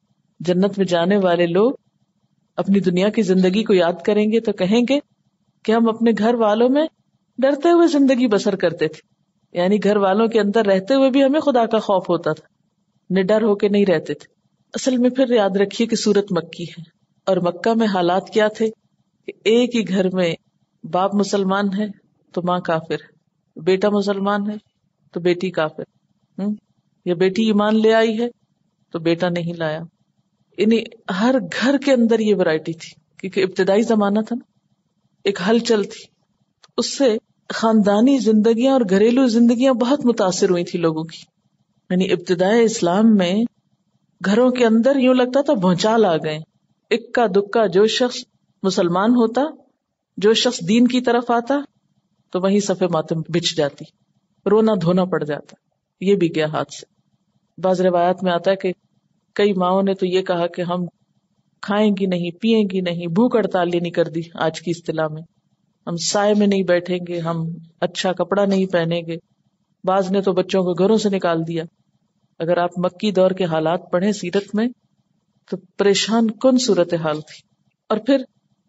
جنت میں جانے والے لوگ اپنی دنیا کی زندگی کو یاد کریں گے تو کہیں گے کہ ہم اپنے گھر والوں میں ڈرتے ہوئے زندگی بسر کرتے تھے. یعنی گھر والوں کے اندر رہتے ہوئے بھی ہمیں خدا کا خوف ہوتا تھا, نڈر ہو کے نہیں رہتے تھے. اصل میں پھر یاد رکھیے کہ سورت مکی ہے, اور مکہ میں حالات کیا تھے کہ ایک ہی گھر میں باپ مسلمان ہے تو ماں کافر ہے, بیٹا مسلمان ہے تو بیٹی کافر, ہم یا بیٹی ایمان لے آئی ہے تو بیٹا نہیں لایا. یعنی ہر گھر کے اندر یہ ورائٹی تھی, کیونکہ ابتدائی زمانہ تھا نا, ایک ہلچل تھی. اس سے خاندانی زندگیاں اور گھریلو زندگیاں بہت متاثر ہوئی تھی لوگوں کی. یعنی ابتدائی اسلام میں گھروں کے اندر یوں لگتا تھا بھونچال آ گئے. اکا دکا جو شخص مسلمان ہوتا, جو شخص دین کی طرف آتا, تو وہیں صفے ماتم بچھ جاتی, رونا دھونا پڑ جاتا. یہ بھی گیا ہاتھ سے. بعض روایات میں آتا ہے کہ کئی ماؤں نے تو یہ کہا کہ ہم کھائیں گی نہیں, پیئیں گی نہیں, بھوک ہڑتال نہیں کر دی آج کی اصطلاح میں, ہم سائے میں نہیں بیٹھیں گے, ہم اچھا کپڑا نہیں پہنیں گے. بعض نے تو بچوں کو گھروں سے نکال دیا. اگر آپ مکی دور کے حالات پڑھیں سیرت میں تو پریشان کن صورتحال تھی. اور پھر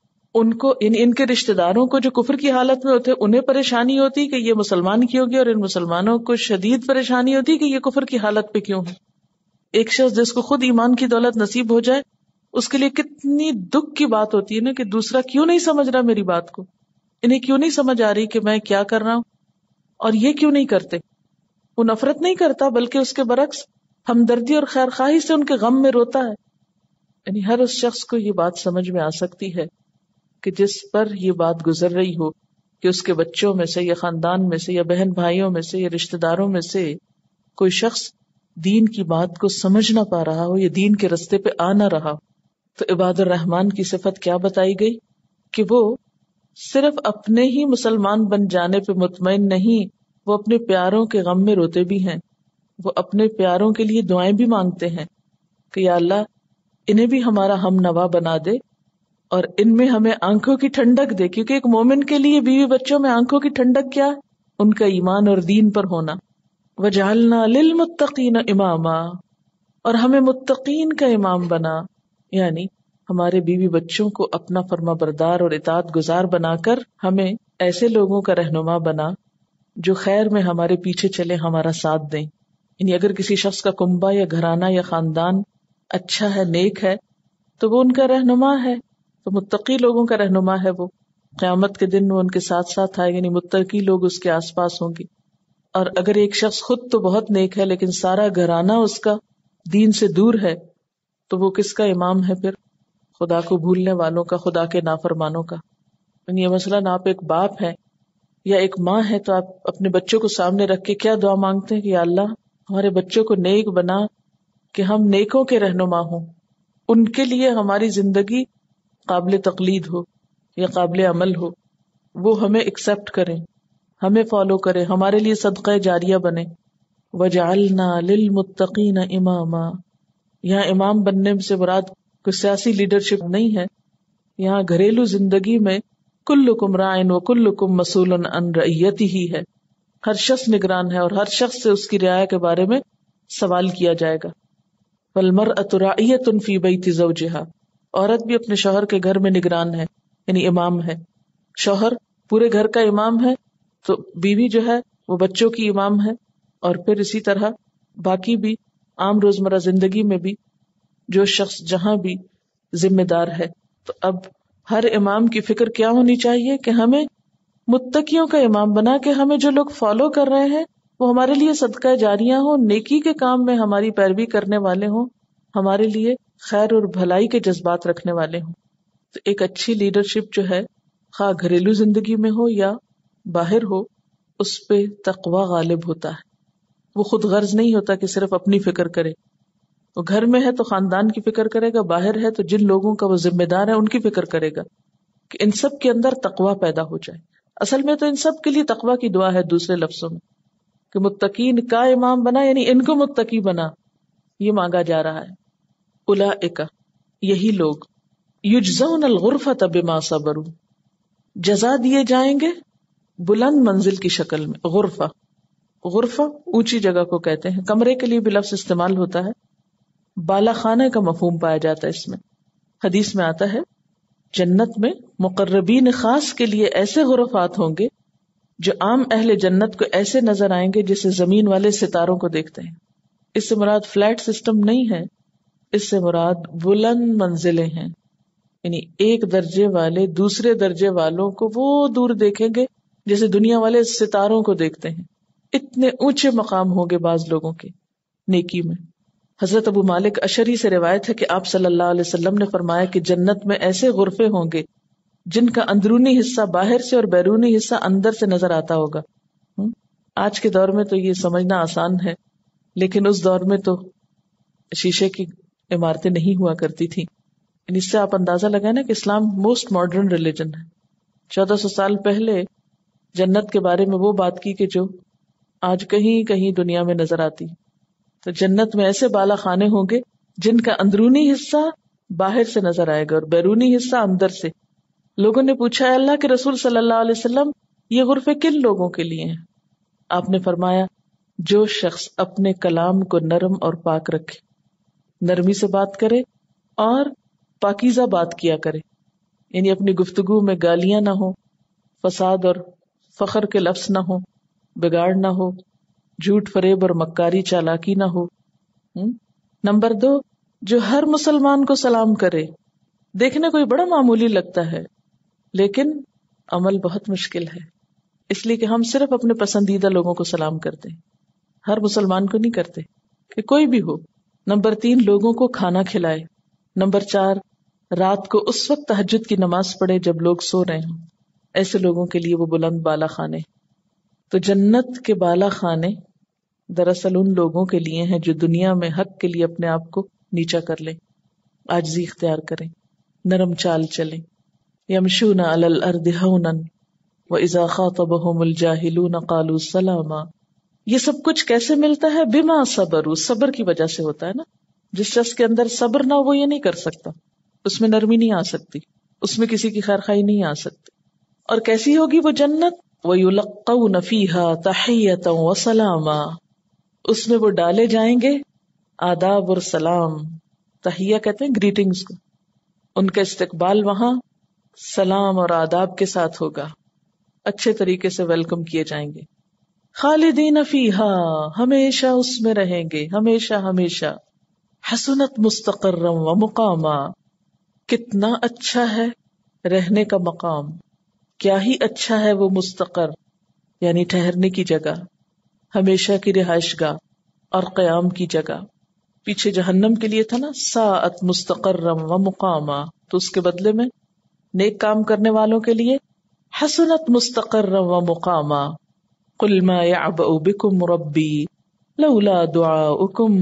ان کو یعنی ان کے رشتہ داروں کو جو کفر کی حالت میں ہوتے انہیں پریشانی ہوتی کہ یہ مسلمان کیوں گے, اور ان مسلمانوں کو شدید پریشانی ہوتی کہ یہ کفر کی حالت پہ کیوں ہے. ایک شخص جس کو خود ایمان کی دولت نصیب ہو جائے اس کے لیے کتنی دکھ کی بات ہوتی ہے نا کہ دوسرا کیوں نہیں سمجھ رہا میری بات کو, انہیں کیوں نہیں سمجھ آ رہی کہ میں کیا کر رہا ہوں اور یہ کیوں نہیں کرتے. وہ نفرت نہیں کرتا بلکہ اس کے برعکس ہمدردی اور خیر خواہی سے ان کے غم میں روتا ہے. یعنی ہر اس شخص کو یہ بات سمجھ میں آ سکتی ہے کہ جس پر یہ بات گزر رہی ہو کہ اس کے بچوں میں سے یا خاندان میں سے یا بہن بھائیوں میں سے یا رشتہ داروں میں سے کوئی شخص دین کی بات کو سمجھ نہ پا رہا ہو یا دین کے رستے پہ آ نہ رہا. تو عباد الرحمن کی صفت کیا بتائی گئی کہ وہ صرف اپنے ہی مسلمان بن جانے پہ مطمئن نہیں, وہ اپنے پیاروں کے غم میں روتے بھی ہیں. وہ اپنے پیاروں کے لیے دعائیں بھی مانگتے ہیں کہ یا اللہ انہیں بھی ہمارا ہم نوا بنا دے اور ان میں ہمیں آنکھوں کی ٹھنڈک دے. کیونکہ ایک مومن کے لیے بیوی بچوں میں آنکھوں کی ٹھنڈک کیا, ان کا ایمان اور دین پر ہونا. وَجَعَلْنَا لِلْمُتَّقِينَ إِمَامًا, اور ہمیں متقین کا امام بنا. یعنی ہمارے بیوی بچوں کو اپنا فرما بردار اور اطاعت گزار بنا کر ہمیں ایسے لوگوں کا رہنما بنا جو خیر میں ہمارے پیچھے چلے, ہمارا ساتھ دیں. یعنی اگر کسی شخص کا کنبہ یا گھرانہ یا خاندان اچھا ہے, نیک ہے, تو وہ ان کا رہنما ہے, تو متقی لوگوں کا رہنما ہے. وہ قیامت کے دن وہ ان کے ساتھ ساتھ آئے, یعنی متقی لوگ اس کے آس پاس ہوں گے. اور اگر ایک شخص خود تو بہت نیک ہے لیکن سارا گھرانہ اس کا دین سے دور ہے, تو وہ کس کا امام ہے پھر؟ خدا کو بھولنے والوں کا, خدا کے نافرمانوں کا. یعنی مثلاً آپ ایک باپ ہیں یا ایک ماں ہے تو آپ اپنے بچوں کو سامنے رکھ کے کیا دعا مانگتے ہیں کہ یا اللہ ہمارے بچوں کو نیک بنا کہ ہم نیکوں کے رہنما ہوں, ان کے لیے ہماری زندگی قابل تقلید ہو یا قابل عمل ہو, وہ ہمیں ایکسپٹ کریں, ہمیں فالو کریں, ہمارے لیے صدقہ جاریہ بنے. وَجَعَلْنَا لِلْمُتَّقِينَ إِمَامًا, یہاں امام بننے سے مراد کوئی سیاسی لیڈرشپ نہیں ہے. یہاں گھریلو زندگی میں کلکم راعٍ وکلکم مسئول عن رعیتہ ہے, ہر شخص نگران ہے اور ہر شخص سے اس کی رعایا کے بارے میں سوال کیا جائے گا. والمرأة راعیۃ فی بیت زوجہا, عورت بھی اپنے شوہر کے گھر میں نگران ہے, یعنی امام ہے. شوہر پورے گھر کا امام ہے تو بیوی جو ہے وہ بچوں کی امام ہے, اور پھر اسی طرح باقی بھی عام روزمرہ زندگی میں بھی جو شخص جہاں بھی ذمہ دار ہے. تو اب ہر امام کی فکر کیا ہونی چاہیے کہ ہمیں متقیوں کا امام بنا کے ہمیں جو لوگ فالو کر رہے ہیں وہ ہمارے لیے صدقہ جاریہ ہوں, نیکی کے کام میں ہماری پیروی کرنے والے ہوں, ہمارے لیے خیر اور بھلائی کے جذبات رکھنے والے ہوں. تو ایک اچھی لیڈرشپ جو ہے خواہ گھریلو زندگی میں ہو یا باہر ہو, اس پہ تقوی غالب ہوتا ہے. وہ خود غرض نہیں ہوتا کہ صرف اپنی فکر کرے. وہ گھر میں ہے تو خاندان کی فکر کرے گا, باہر ہے تو جن لوگوں کا وہ ذمہ دار ہے ان کی فکر کرے گا کہ ان سب کے اندر تقوی پیدا ہو جائے. اصل میں تو ان سب کے لیے تقوی کی دعا ہے دوسرے لفظوں میں, کہ متقین کا امام بنا, یعنی ان کو متقی بنا, یہ مانگا جا رہا ہے. اولئک, یہی لوگ, یجزون الغرفۃ بما صبروا, جزا دیے جائیں گے بلند منزل کی شکل میں. غرفہ غرفہ اونچی جگہ کو کہتے ہیں. کمرے کے لیے بھی لفظ استعمال ہوتا ہے. بالا خانے کا مفہوم پایا جاتا ہے اس میں. حدیث میں آتا ہے جنت میں مقربین خاص کے لیے ایسے غرفات ہوں گے جو عام اہل جنت کو ایسے نظر آئیں گے جسے زمین والے ستاروں کو دیکھتے ہیں. اس سے مراد فلیٹ سسٹم نہیں ہے, اس سے مراد بلند منزلیں ہیں. یعنی ایک درجے والے دوسرے درجے والوں کو وہ دور دیکھیں گے جیسے دنیا والے ستاروں کو دیکھتے ہیں. اتنے اونچے مقام ہوں گے بعض لوگوں کے نیکی میں. حضرت ابو مالک اشعری سے روایت ہے کہ آپ صلی اللہ علیہ وسلم نے فرمایا کہ جنت میں ایسے غرفے ہوں گے جن کا اندرونی حصہ باہر سے اور بیرونی حصہ اندر سے نظر آتا ہوگا. آج کے دور میں تو یہ سمجھنا آسان ہے, لیکن اس دور میں تو شیشے کی عمارتیں نہیں ہوا کرتی تھیں. اس سے آپ اندازہ لگائیں نا کہ اسلام موسٹ ماڈرن ریلیجن ہے. چودہ سو سال پہلے جنت کے بارے میں وہ بات کی کہ جو آج کہیں کہیں دنیا میں نظر آتی. تو جنت میں ایسے بالا خانے ہوں گے جن کا اندرونی حصہ باہر سے نظر آئے گا اور بیرونی حصہ اندر سے. لوگوں نے پوچھا اے اللہ کے رسول صلی اللہ علیہ وسلم یہ غرفے کن لوگوں کے لیے ہیں؟ آپ نے فرمایا جو شخص اپنے کلام کو نرم اور پاک رکھے, نرمی سے بات کرے اور پاکیزہ بات کیا کرے. یعنی اپنی گفتگو میں گالیاں نہ ہو, فساد اور فخر کے لفظ نہ ہو, بگاڑ نہ ہو, جھوٹ فریب اور مکاری چالاکی نہ ہو. نمبر دو, جو ہر مسلمان کو سلام کرے. دیکھنے کو یہ بڑا معمولی لگتا ہے لیکن عمل بہت مشکل ہے, اس لیے کہ ہم صرف اپنے پسندیدہ لوگوں کو سلام کرتے ہیں, ہر مسلمان کو نہیں کرتے کہ کوئی بھی ہو. نمبر تین, لوگوں کو کھانا کھلائے. نمبر چار, رات کو اس وقت تہجد کی نماز پڑھے جب لوگ سو رہے ہوں. ایسے لوگوں کے لیے وہ بلند بالا خانے. تو جنت کے بالا خانے دراصل ان لوگوں کے لیے ہیں جو دنیا میں حق کے لیے اپنے آپ کو نیچا کر لیں, عاجزی اختیار کریں, نرم چال چلیں. یمشون علی الارض ہونا واذا خاطبهم الجاہلون قالوا سلاما. یہ سب کچھ کیسے ملتا ہے؟ بما صبروا, صبر کی وجہ سے ہوتا ہے نا. جس شخص کے اندر صبر نہ ہو وہ یہ نہیں کر سکتا, اس میں نرمی نہیں آ سکتی, اس میں کسی کی خیرخواہی نہیں آ سکتی. اور کیسی ہوگی وہ جنت؟ وَيُلَقَّوْنَ فِيهَا تَحِيَّةً وَسَلَامًا, اس میں وہ ڈالے جائیں گے آداب اور سلام. تحیہ کہتے ہیں گریٹنگز کو. ان کا استقبال وہاں سلام اور آداب کے ساتھ ہوگا, اچھے طریقے سے ویلکم کیے جائیں گے. خالدین فیہا, ہمیشہ اس میں رہیں گے, ہمیشہ ہمیشہ. حسنت مستقرا و مقاما, کتنا اچھا ہے رہنے کا مقام, کیا ہی اچھا ہے وہ مستقر یعنی ٹھہرنے کی جگہ, ہمیشہ کی رہائش گاہ اور قیام کی جگہ. پیچھے جہنم کے لیے تھا نا ساعت مستقرا و مقاما, تو اس کے بدلے میں نیک کام کرنے والوں کے لیے حسنت مستقرا و مقاما. قل ما يعبأ بكم ربي لولا دعاؤكم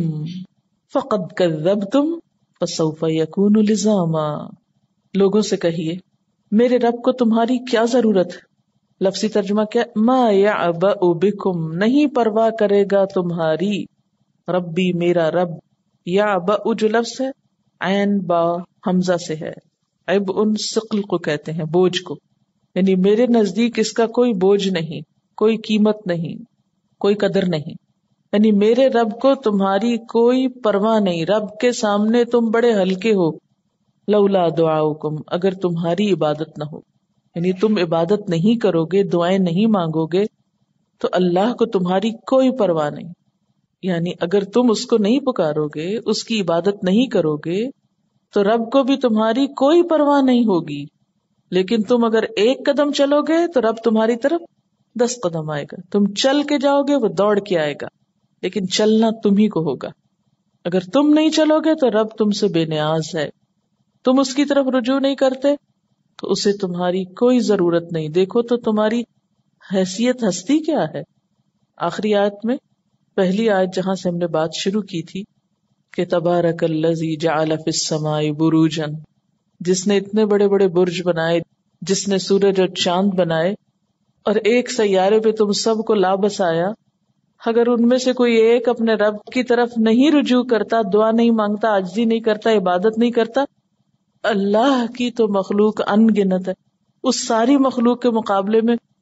فقد كذبتم فسوف يكون لزاما. لوگوں سے کہیے میرے رب کو تمہاری کیا ضرورت ہے. لفظی ترجمہ کیا؟ ما يعبأ بكم, نہیں پرواہ کرے گا تمہاری, ربی میرا رب. یعبأ جو لفظ ہے عین با حمزہ سے ہے, عب ان ثقل کو کہتے ہیں, بوجھ کو. یعنی میرے نزدیک اس کا کوئی بوجھ نہیں, کوئی قیمت نہیں, کوئی قدر نہیں. یعنی میرے رب کو تمہاری کوئی پرواہ نہیں, رب کے سامنے تم بڑے ہلکے ہو. لولا دعاؤکم, اگر تمہاری عبادت نہ ہو, یعنی تم عبادت نہیں کرو گے, دعائیں نہیں مانگو گے, تو اللہ کو تمہاری کوئی پرواہ نہیں. یعنی اگر تم اس کو نہیں پکارو گے, اس کی عبادت نہیں کرو گے, تو رب کو بھی تمہاری کوئی پرواہ نہیں ہوگی. لیکن تم اگر ایک قدم چلو گے تو رب تمہاری طرف دس قدم آئے گا. تم چل کے جاؤ گے, وہ دوڑ کے آئے گا, لیکن چلنا تم ہی کو ہوگا. اگر تم نہیں چلو گے تو رب تم سے بے نیاز ہے. تم اس کی طرف رجوع نہیں کرتے تو اسے تمہاری کوئی ضرورت نہیں. دیکھو تو تمہاری حیثیت ہستی کیا ہے. آخری آیت میں پہلی آیت جہاں سے ہم نے بات شروع کی تھی کہ تبارک الذی جعل فی السماء بروجا, جس نے اتنے بڑے بڑے برج بنائے, جس نے سورج اور چاند بنائے, اور ایک سیارے پہ تم سب کو لا بسایا. اگر ان میں سے کوئی ایک اپنے رب کی طرف نہیں رجوع کرتا, دعا نہیں مانگتا, عاجزی نہیں کرتا, عبادت نہیں کرتا, اللہ کی تو مخلوق ان گنت ہے. اس ساری مخلوق کے مقابلے میں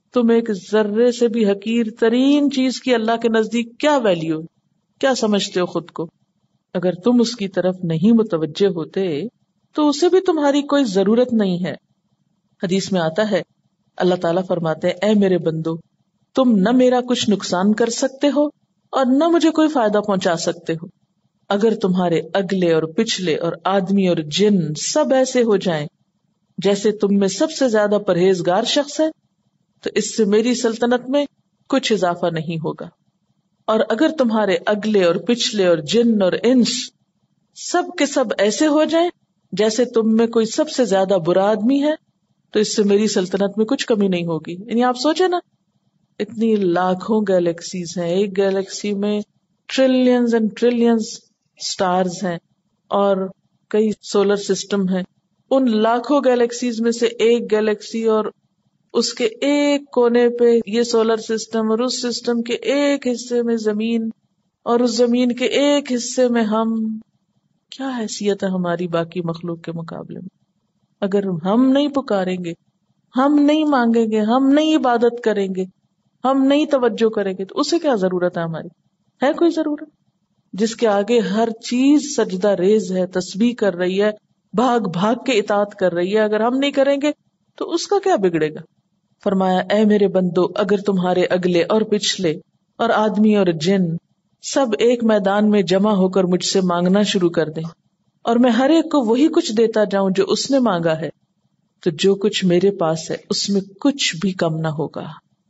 تم ایک ذرے سے بھی حقیر ترین چیز کی اللہ کے نزدیک کیا ویلیو، کیا سمجھتے ہو خود کو؟ اگر تم اس کی طرف نہیں متوجہ ہوتے تو اسے بھی تمہاری کوئی ضرورت نہیں ہے۔ حدیث میں آتا ہے اللہ تعالیٰ فرماتے ہیں اے میرے بندو، تم نہ میرا کچھ نقصان کر سکتے ہو اور نہ مجھے کوئی فائدہ پہنچا سکتے ہو۔ اگر تمہارے اگلے اور پچھلے اور آدمی اور جن سب ایسے ہو جائیں جیسے تم میں سب سے زیادہ پرہیزگار شخص ہے تو اس سے میری سلطنت میں کچھ اضافہ نہیں ہوگا، اور اگر تمہارے اگلے اور پچھلے اور جن اور انس سب کے سب ایسے ہو جائیں جیسے تم میں کوئی سب سے زیادہ برا آدمی ہے تو اس سے میری سلطنت میں کچھ کمی نہیں ہوگی۔ یعنی آپ سوچیں نا، اتنی لاکھوں گیلیکسیز ہیں، ایک گیلیکسی میں ٹریلینز اینڈ ٹریلینز سٹارز ہیں اور کئی سولر سسٹم ہیں، ان لاکھوں گیلیکسیز میں سے ایک گیلیکسی اور اس کے ایک کونے پہ یہ سولر سسٹم اور اس سسٹم کے ایک حصے میں زمین اور اس زمین کے ایک حصے میں ہم، کیا حیثیت ہے ہماری باقی مخلوق کے مقابلے میں؟ اگر ہم نہیں پکاریں گے، ہم نہیں مانگیں گے، ہم نہیں عبادت کریں گے، ہم نہیں توجہ کریں گے تو اسے کیا ضرورت ہے ہماری؟ ہے کوئی ضرورت؟ جس کے آگے ہر چیز سجدہ ریز ہے، تسبیح کر رہی ہے، بھاگ بھاگ کے اطاعت کر رہی ہے، اگر ہم نہیں کریں گے تو اس کا کیا بگڑے گا؟ فرمایا اے میرے بندو، اگر تمہارے اگلے اور پچھلے اور آدمی اور جن سب ایک میدان میں جمع ہو کر مجھ سے مانگنا شروع کر دیں اور میں ہر ایک کو وہی کچھ دیتا جاؤں جو اس نے مانگا ہے، تو جو کچھ میرے پاس ہے اس میں کچھ بھی کم نہ ہوگا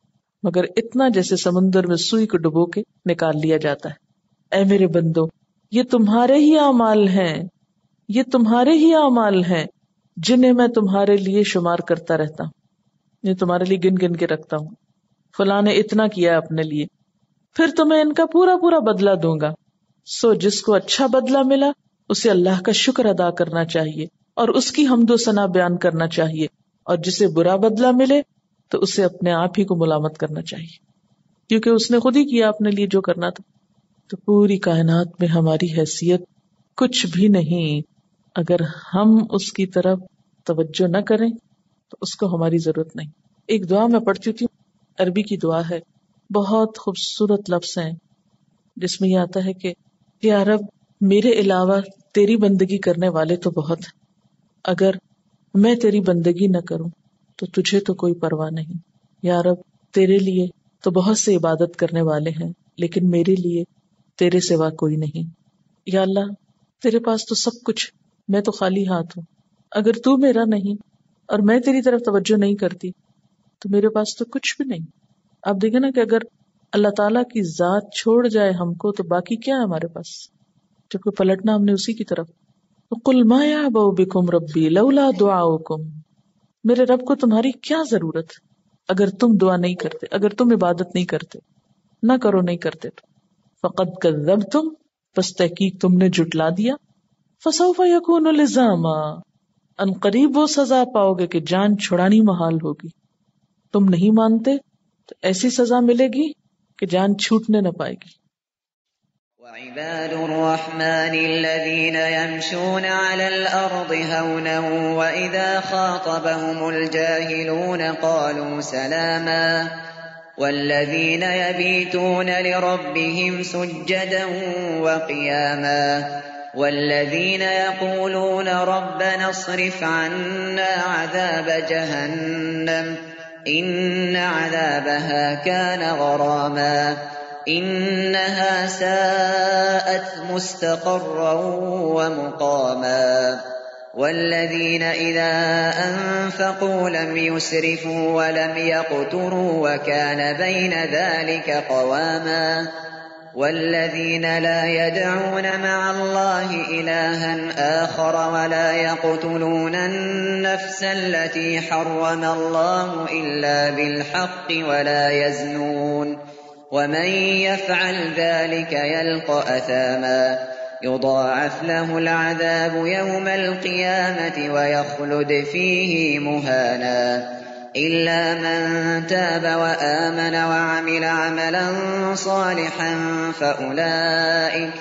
مگر اتنا جیسے سمندر میں سوئی کو ڈبو کے نکال لیا جاتا ہے۔ اے میرے بندو، یہ تمہارے ہی اعمال ہیں، یہ تمہارے ہی اعمال ہیں جنہیں میں تمہارے لیے شمار کرتا رہتا ہوں، یہ تمہارے لیے گن گن کے رکھتا ہوں، فلاں نے اتنا کیا ہے اپنے لیے، پھر تمہیں ان کا پورا پورا بدلہ دوں گا۔ سو جس کو اچھا بدلہ ملا اسے اللہ کا شکر ادا کرنا چاہیے اور اس کی حمد و ثنا بیان کرنا چاہیے، اور جسے برا بدلہ ملے تو اسے اپنے آپ ہی کو ملامت کرنا چاہیے، کیونکہ اس نے خود ہی کیا اپنے لیے جو کرنا تھا۔ تو پوری کائنات میں ہماری حیثیت کچھ بھی نہیں، اگر ہم اس کی طرف توجہ نہ کریں تو اس کو ہماری ضرورت نہیں۔ ایک دعا میں پڑھتی تھی، عربی کی دعا ہے، بہت خوبصورت لفظ ہیں جس میں یہ آتا ہے کہ یا رب میرے علاوہ تیری بندگی کرنے والے تو بہت ہیں، اگر میں تیری بندگی نہ کروں تو تجھے تو کوئی پرواہ نہیں۔ یا رب تیرے لیے تو بہت سے عبادت کرنے والے ہیں لیکن میرے لیے تیرے سوا کوئی نہیں۔ یا اللہ تیرے پاس تو سب کچھ، میں تو خالی ہاتھ ہوں، اگر تو میرا نہیں اور میں تیری طرف توجہ نہیں کرتی تو میرے پاس تو کچھ بھی نہیں۔ آپ دیکھیں نا کہ اگر اللہ تعالیٰ کی ذات چھوڑ جائے ہم کو تو باقی کیا ہے ہمارے پاس، جبکہ پلٹنا ہم نے اسی کی طرف۔ قُلْ مَا يَعْبَأُ بِكُمْ رَبِّي لَوْلَا دُعَاؤُكُمْ، میرے رب کو تمہاری کیا ضرورت اگر تم دعا نہیں کرتے، اگر تم عبادت نہیں کرتے، نہ کرو نہیں کرتے تو۔ فَقَدْ كَذَّبْتُمْ، پس تحقیق تم نے جھٹلا دیا۔ فَسَوْفَ يَكُونُ لِزَامًا، ان قریب وہ سزا پاؤ گے کہ جان چھڑانی محال ہوگی۔ تم نہیں مانتے تو ایسی سزا ملے گی کہ جان چھوٹنے نہ پائے گی۔ وعباد الرحمن الذين يمشون على الأرض هونا وإذا خاطبهم الجاهلون قالوا سلاما والذين يبيتون لربهم سجدا وقياما والذين يقولون ربنا اصرف عنا عذاب جهنم إن عذابها كان غراما إنها ساءت مستقرا ومقاما والذين إذا أنفقوا لم يسرفوا ولم يقتروا وكان بين ذلك قواما والذين لا يدعون مع الله إلها آخر ولا يقتلون النفس التي حرم الله إلا بالحق ولا يزنون ومن يفعل ذلك يلقى أثاما يضاعف له العذاب يوم القيامة ويخلد فيه مهانا إلا من تاب وآمن وعمل عملا صالحا فأولئك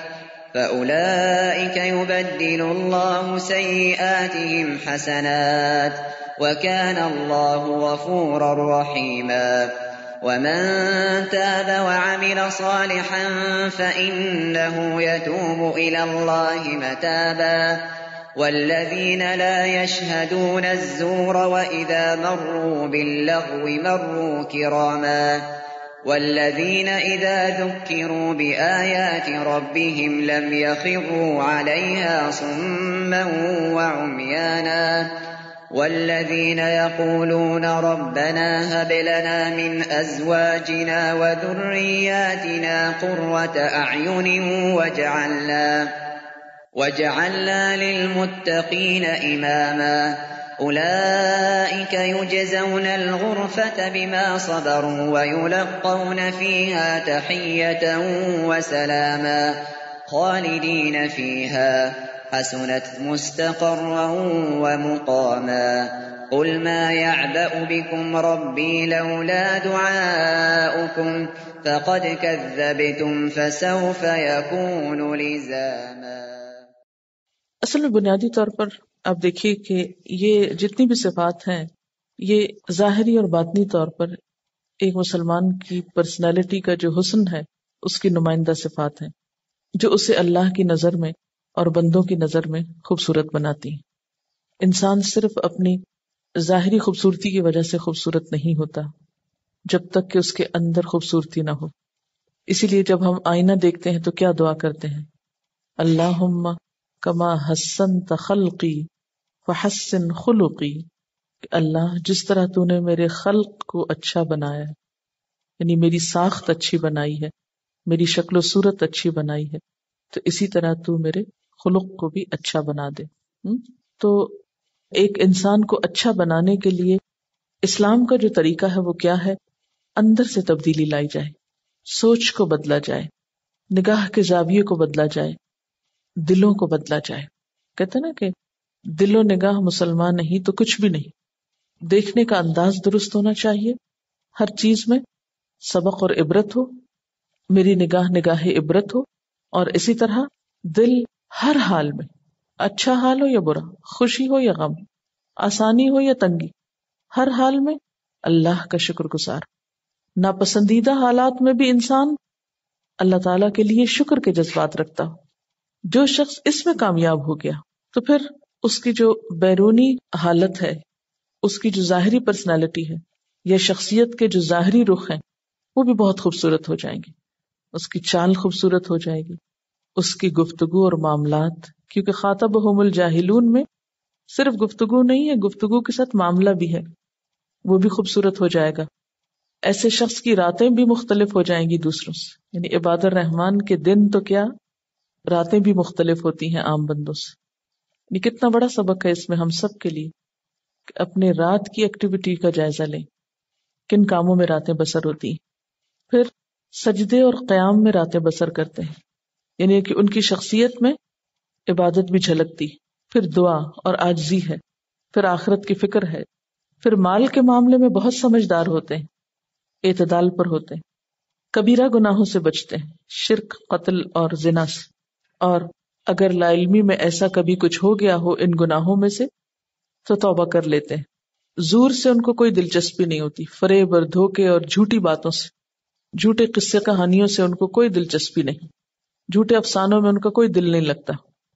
فأولئك يبدل الله سيئاتهم حسنات وَكَانَ اللَّهُ غَفُورًا رَّحِيمًا وَمَن تَابَ وَعَمِلَ صَالِحًا فَإِنَّهُ يَتُوبُ إِلَى اللَّهِ مَتَابًا وَالَّذِينَ لَا يَشْهَدُونَ الزُّورَ وَإِذَا مَرُّوا بِاللَّغْوِ مَرُّوا كِرَامًا وَالَّذِينَ إِذَا ذُكِّرُوا بِآيَاتِ رَبِّهِمْ لَمْ يَخِرُّوا عَلَيْهَا صُمًّا وَعُمْيَانًا وَالَّذِينَ يَقُولُونَ رَبَّنَا هَبْ لَنَا مِنْ أَزْوَاجِنَا وَذُرِّيَّاتِنَا قُرَّةَ أَعْيُنٍ وَاجْعَلْنَا وَاجْعَلْنَا لِلْمُتَّقِينَ إِمَامًا أُولَئِكَ يُجْزَوْنَ الْغُرْفَةَ بِمَا صَبَرُوا وَيُلَقَّوْنَ فِيهَا تَحِيَّةً وَسَلَامًا خَالِدِينَ فِيهَا حسنت مستقرا ومقاما قل ما يعبأ بكم ربي لولا دعاؤكم فقد كذبتم فسوف يكون لزاما۔ اصل میں بنیادی طور پر آپ دیکھیے کہ یہ جتنی بھی صفات ہیں یہ ظاہری اور باطنی طور پر ایک مسلمان کی پرسنالٹی کا جو حسن ہے اس کی نمائندہ صفات ہیں جو اسے اللہ کی نظر میں اور بندوں کی نظر میں خوبصورت بناتی ہیں۔ انسان صرف اپنی ظاہری خوبصورتی کی وجہ سے خوبصورت نہیں ہوتا جب تک کہ اس کے اندر خوبصورتی نہ ہو۔ اسی لیے جب ہم آئینہ دیکھتے ہیں تو کیا دعا کرتے ہیں؟ اللہم کما حسنت خلقی فحسن خلقی، کہ اللہ جس طرح تو نے میرے خلق کو اچھا بنایا ہے، یعنی میری ساخت اچھی بنائی ہے، میری شکل و صورت اچھی بنائی ہے، تو اسی طرح تو میرے خلق کو بھی اچھا بنا دے۔ تو ایک انسان کو اچھا بنانے کے لیے اسلام کا جو طریقہ ہے وہ کیا ہے؟ اندر سے تبدیلی لائی جائے، سوچ کو بدلا جائے، نگاہ کے زاویے کو بدلا جائے، دلوں کو بدلا جائے۔ کہتے ہیں نا کہ دل و نگاہ مسلمان نہیں تو کچھ بھی نہیں۔ دیکھنے کا انداز درست ہونا چاہیے، ہر چیز میں سبق اور عبرت ہو، میری نگاہ نگاہ عبرت ہو، اور اسی طرح دل ہر حال میں، اچھا حال ہو یا برا، خوشی ہو یا غم، آسانی ہو یا تنگی، ہر حال میں اللہ کا شکر گزار۔ ناپسندیدہ حالات میں بھی انسان اللہ تعالیٰ کے لیے شکر کے جذبات رکھتا ہو۔ جو شخص اس میں کامیاب ہو گیا تو پھر اس کی جو بیرونی حالت ہے، اس کی جو ظاہری پرسنالٹی ہے یا شخصیت کے جو ظاہری رخ ہیں وہ بھی بہت خوبصورت ہو جائیں گے، اس کی چال خوبصورت ہو جائے گی، اس کی گفتگو اور معاملات، کیونکہ خاطبہم الجاہلون میں صرف گفتگو نہیں ہے، گفتگو کے ساتھ معاملہ بھی ہے، وہ بھی خوبصورت ہو جائے گا۔ ایسے شخص کی راتیں بھی مختلف ہو جائیں گی دوسروں سے، یعنی عباد الرحمن کے دن تو کیا راتیں بھی مختلف ہوتی ہیں عام بندوں سے۔ یہ کتنا بڑا سبق ہے اس میں ہم سب کے لیے کہ اپنے رات کی ایکٹیویٹی کا جائزہ لیں، کن کاموں میں راتیں بسر ہوتی ہیں، پھر سجدے اور قیام میں راتیں بسر کرتے ہیں، یعنی کہ ان کی شخصیت میں عبادت بھی جھلکتی، پھر دعا اور عاجزی ہے، پھر آخرت کی فکر ہے، پھر مال کے معاملے میں بہت سمجھدار ہوتے ہیں، اعتدال پر ہوتے ہیں، کبیرہ گناہوں سے بچتے ہیں، شرک، قتل اور زنا سے، اور اگر لا علمی میں ایسا کبھی کچھ ہو گیا ہو ان گناہوں میں سے تو توبہ کر لیتے ہیں۔ زور سے ان کو کوئی دلچسپی نہیں ہوتی، فریب اور دھوکے اور جھوٹی باتوں سے، جھوٹے قصے کہانیوں سے ان کو کوئی دلچسپی نہیں، جھوٹے افسانوں میں ان کا کوئی دل نہیں لگتا،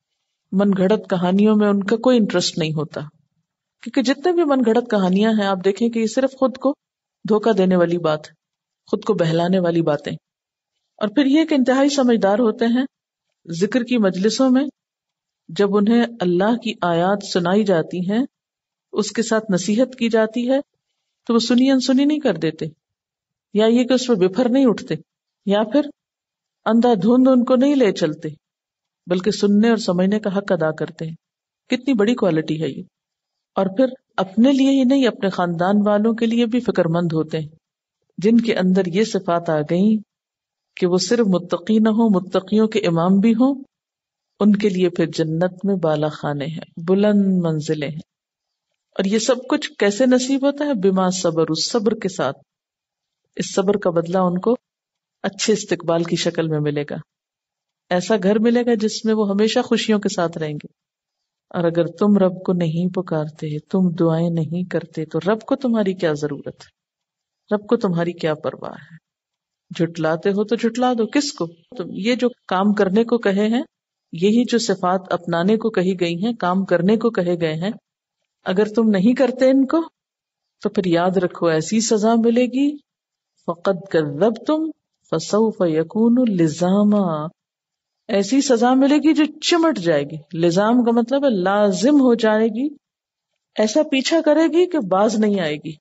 من گھڑت کہانیوں میں ان کا کوئی انٹرسٹ نہیں ہوتا، کیونکہ جتنے بھی من گھڑت کہانیاں ہیں آپ دیکھیں کہ یہ صرف خود کو دھوکہ دینے والی بات ہے، خود کو بہلانے والی باتیں۔ اور پھر یہ کہ انتہائی سمجھدار ہوتے ہیں، ذکر کی مجلسوں میں جب انہیں اللہ کی آیات سنائی جاتی ہیں، اس کے ساتھ نصیحت کی جاتی ہے تو وہ سنی انسنی نہیں کر دیتے، یا یہ کہ اس میں بفر نہیں اٹھتے، یا پھر اندھا دھند ان کو نہیں لے چلتے، بلکہ سننے اور سمجھنے کا حق ادا کرتے ہیں۔ کتنی بڑی کوالٹی ہے یہ۔ اور پھر اپنے لیے ہی نہیں، اپنے خاندان والوں کے لیے بھی فکر مند ہوتے ہیں، جن کے اندر یہ صفات آ گئیں کہ وہ صرف متقی نہ ہوں، متقیوں کے امام بھی ہوں، ان کے لیے پھر جنت میں بالا خانے ہیں، بلند منزلیں ہیں۔ اور یہ سب کچھ کیسے نصیب ہوتا ہے؟ بما صبر، اس صبر کے ساتھ۔ اس صبر کا بدلہ ان کو اچھے استقبال کی شکل میں ملے گا، ایسا گھر ملے گا جس میں وہ ہمیشہ خوشیوں کے ساتھ رہیں گے، اور اگر تم رب کو نہیں پکارتے، تم دعائیں نہیں کرتے، تو رب کو تمہاری کیا ضرورت ہے، رب کو تمہاری کیا پرواہ ہے؟ جھٹلاتے ہو تو جھٹلا دو، کس کو؟ تم یہ جو کام کرنے کو کہے ہیں، یہی جو صفات اپنانے کو کہی گئی ہیں، کام کرنے کو کہے گئے ہیں، اگر تم نہیں کرتے ان کو تو پھر یاد رکھو ایسی سزا ملے گی، فقد کذبتم فسوف یکون لزاما، ایسی سزا ملے گی جو چمٹ جائے گی. لزام کا مطلب ہے لازم ہو جائے گی، ایسا پیچھا کرے گی کہ باز نہیں آئے گی.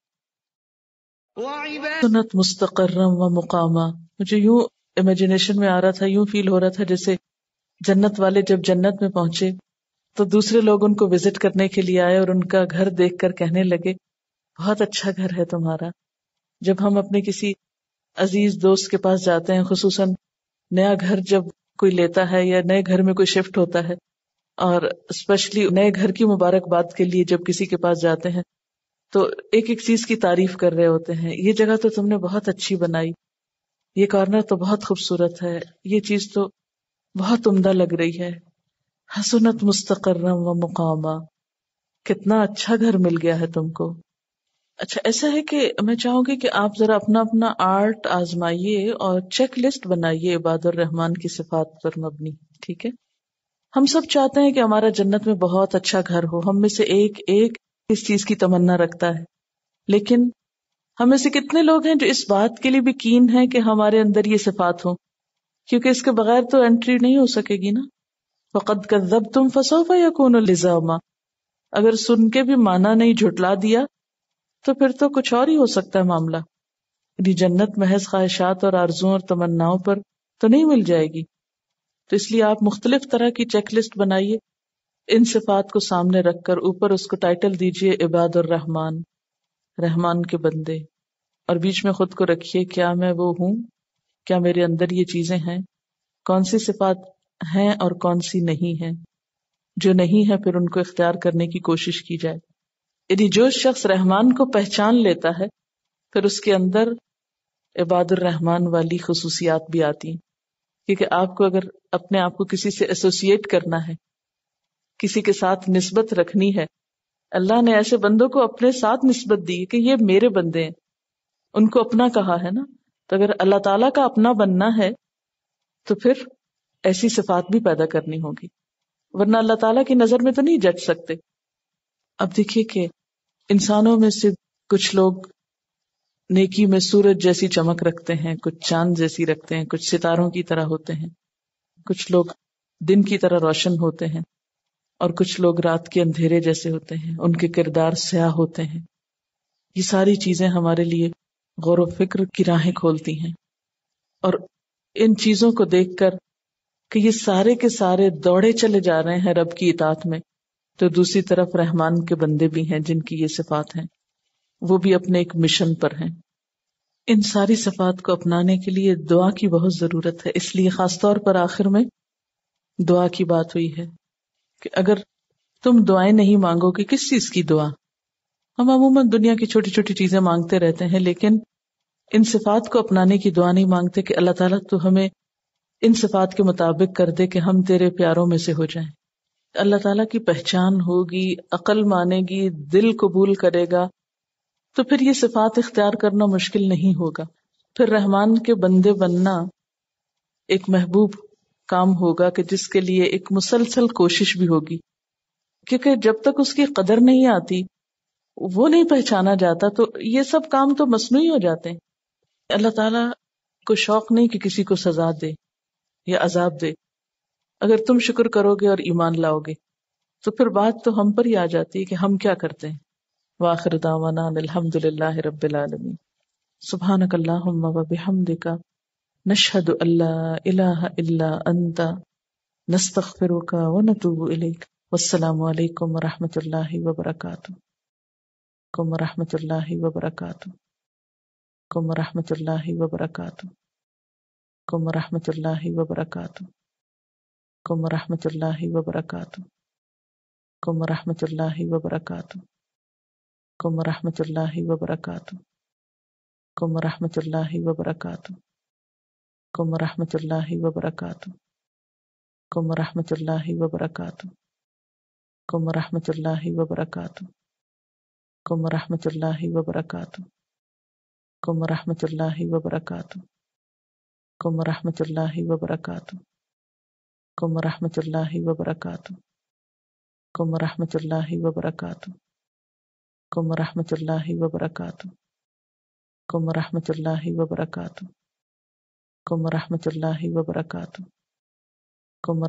سنت مستقرم و مقاما، مجھے یوں امیجنیشن میں آ رہا تھا، یوں فیل ہو رہا تھا جیسے جنت والے جب جنت میں پہنچے تو دوسرے لوگ ان کو وزٹ کرنے کے لیے آئے اور ان کا گھر دیکھ کر کہنے لگے بہت اچھا گھر ہے تمہارا. جب ہم اپنے کسی عزیز دوست کے پاس جاتے ہیں، خصوصاً نیا گھر جب کوئی لیتا ہے یا نئے گھر میں کوئی شفٹ ہوتا ہے، اور اسپیشلی نئے گھر کی مبارکباد کے لیے جب کسی کے پاس جاتے ہیں تو ایک ایک چیز کی تعریف کر رہے ہوتے ہیں. یہ جگہ تو تم نے بہت اچھی بنائی، یہ کارنر تو بہت خوبصورت ہے، یہ چیز تو بہت عمدہ لگ رہی ہے. حسنت مستقرم و مقاما، کتنا اچھا گھر مل گیا ہے تم کو. اچھا ایسا ہے کہ میں چاہوں گی کہ آپ ذرا اپنا اپنا آرٹ آزمائیے اور چیک لسٹ بنائیے عباد الرحمان کی صفات پر مبنی. ٹھیک ہے، ہم سب چاہتے ہیں کہ ہمارا جنت میں بہت اچھا گھر ہو، ہم میں سے ایک ایک اس چیز کی تمنا رکھتا ہے، لیکن ہم میں سے کتنے لوگ ہیں جو اس بات کے لیے بھی کین ہیں کہ ہمارے اندر یہ صفات ہوں، کیونکہ اس کے بغیر تو انٹری نہیں ہو سکے گی نا. فقد کذبتم فسوف یکون لزاما، اگر سن کے بھی مانا نہیں، جھٹلا دیا، تو پھر تو کچھ اور ہی ہو سکتا ہے معاملہ. یعنی جنت محض خواہشات اور آرزوؤں اور تمناؤں پر تو نہیں مل جائے گی. تو اس لیے آپ مختلف طرح کی چیک لسٹ بنائیے، ان صفات کو سامنے رکھ کر اوپر اس کو ٹائٹل دیجئے عباد الرحمان، رحمان کے بندے، اور بیچ میں خود کو رکھیے کیا میں وہ ہوں، کیا میرے اندر یہ چیزیں ہیں، کون سی صفات ہیں اور کون سی نہیں ہیں. جو نہیں ہے پھر ان کو اختیار کرنے کی کوشش کی جائے. یعنی جو شخص رحمان کو پہچان لیتا ہے پھر اس کے اندر عباد الرحمان والی خصوصیات بھی آتی ہیں. کیونکہ آپ کو اگر اپنے آپ کو کسی سے ایسوسیٹ کرنا ہے، کسی کے ساتھ نسبت رکھنی ہے، اللہ نے ایسے بندوں کو اپنے ساتھ نسبت دی کہ یہ میرے بندے ہیں، ان کو اپنا کہا ہے نا. تو اگر اللہ تعالیٰ کا اپنا بننا ہے تو پھر ایسی صفات بھی پیدا کرنی ہوگی، ورنہ اللہ تعالیٰ کی نظر میں تو نہیں جج سکتے. اب دیکھیے کہ انسانوں میں سے کچھ لوگ نیکی میں سورج جیسی چمک رکھتے ہیں، کچھ چاند جیسی رکھتے ہیں، کچھ ستاروں کی طرح ہوتے ہیں، کچھ لوگ دن کی طرح روشن ہوتے ہیں، اور کچھ لوگ رات کے اندھیرے جیسے ہوتے ہیں، ان کے کردار سیاہ ہوتے ہیں. یہ ساری چیزیں ہمارے لیے غور و فکر کی راہیں کھولتی ہیں. اور ان چیزوں کو دیکھ کر کہ یہ سارے کے سارے دوڑے چلے جا رہے ہیں رب کی اطاعت میں، تو دوسری طرف رحمان کے بندے بھی ہیں جن کی یہ صفات ہیں، وہ بھی اپنے ایک مشن پر ہیں. ان ساری صفات کو اپنانے کے لیے دعا کی بہت ضرورت ہے. اس لیے خاص طور پر آخر میں دعا کی بات ہوئی ہے کہ اگر تم دعائیں نہیں مانگو گے، کس چیز کی دعا؟ ہم عموماً دنیا کی چھوٹی چھوٹی چیزیں مانگتے رہتے ہیں، لیکن ان صفات کو اپنانے کی دعا نہیں مانگتے کہ اللہ تعالیٰ تو ہمیں ان صفات کے مطابق کر دے کہ ہم تیرے پیاروں میں سے ہو جائیں. اللہ تعالیٰ کی پہچان ہوگی، عقل مانے گی، دل قبول کرے گا، تو پھر یہ صفات اختیار کرنا مشکل نہیں ہوگا. پھر رحمان کے بندے بننا ایک محبوب کام ہوگا کہ جس کے لیے ایک مسلسل کوشش بھی ہوگی، کیونکہ جب تک اس کی قدر نہیں آتی، وہ نہیں پہچانا جاتا، تو یہ سب کام تو مصنوعی ہو جاتے ہیں. اللہ تعالیٰ کو شوق نہیں کہ کسی کو سزا دے یا عذاب دے. اگر تم شکر کرو گے اور ایمان لاؤ گے تو پھر بات تو ہم پر ہی آ جاتی ہے کہ ہم کیا کرتے ہیں. وآخر دعوانا الحمد للہ رب العالمین. سبحانک اللہم و بحمدک، نشہد ان لا الہ الا انت، نستغفرک و نتوب الیک. والسلام علیکم ورحمۃ اللہ وبرکاتہ. کم ورحمۃ اللہ وبرکاتہ. کم ورحمۃ اللہ وبرکاتہ. کم ورحمۃ اللہ وبرکاتہ. کم ورحمۃ اللہ وبرکاتہ. کم ورحمۃ اللہ وبرکاتہ. کم ورحمۃ اللہ وبرکاتہ. کم ورحمۃ اللہ وبرکاتہ. کم ورحمۃ اللہ وبرکاتہ. کم ورحمۃ اللہ وبرکاتہ. کم ورحمۃ اللہ وبرکاتہ کم ورحمۃ اللہ وبرکاتہ کم ورحمۃ اللہ وبرکاتہ کم ورحمۃ اللہ وبرکاتہ کم ورحمۃ اللہ وبرکاتہ کم ورحمۃ اللہ وبرکاتہ کم ورحمۃ اللہ وبرکاتہ کم ورحمۃ اللہ وبرکاتہ کم ورحمۃ اللہ وبرکاتہ کم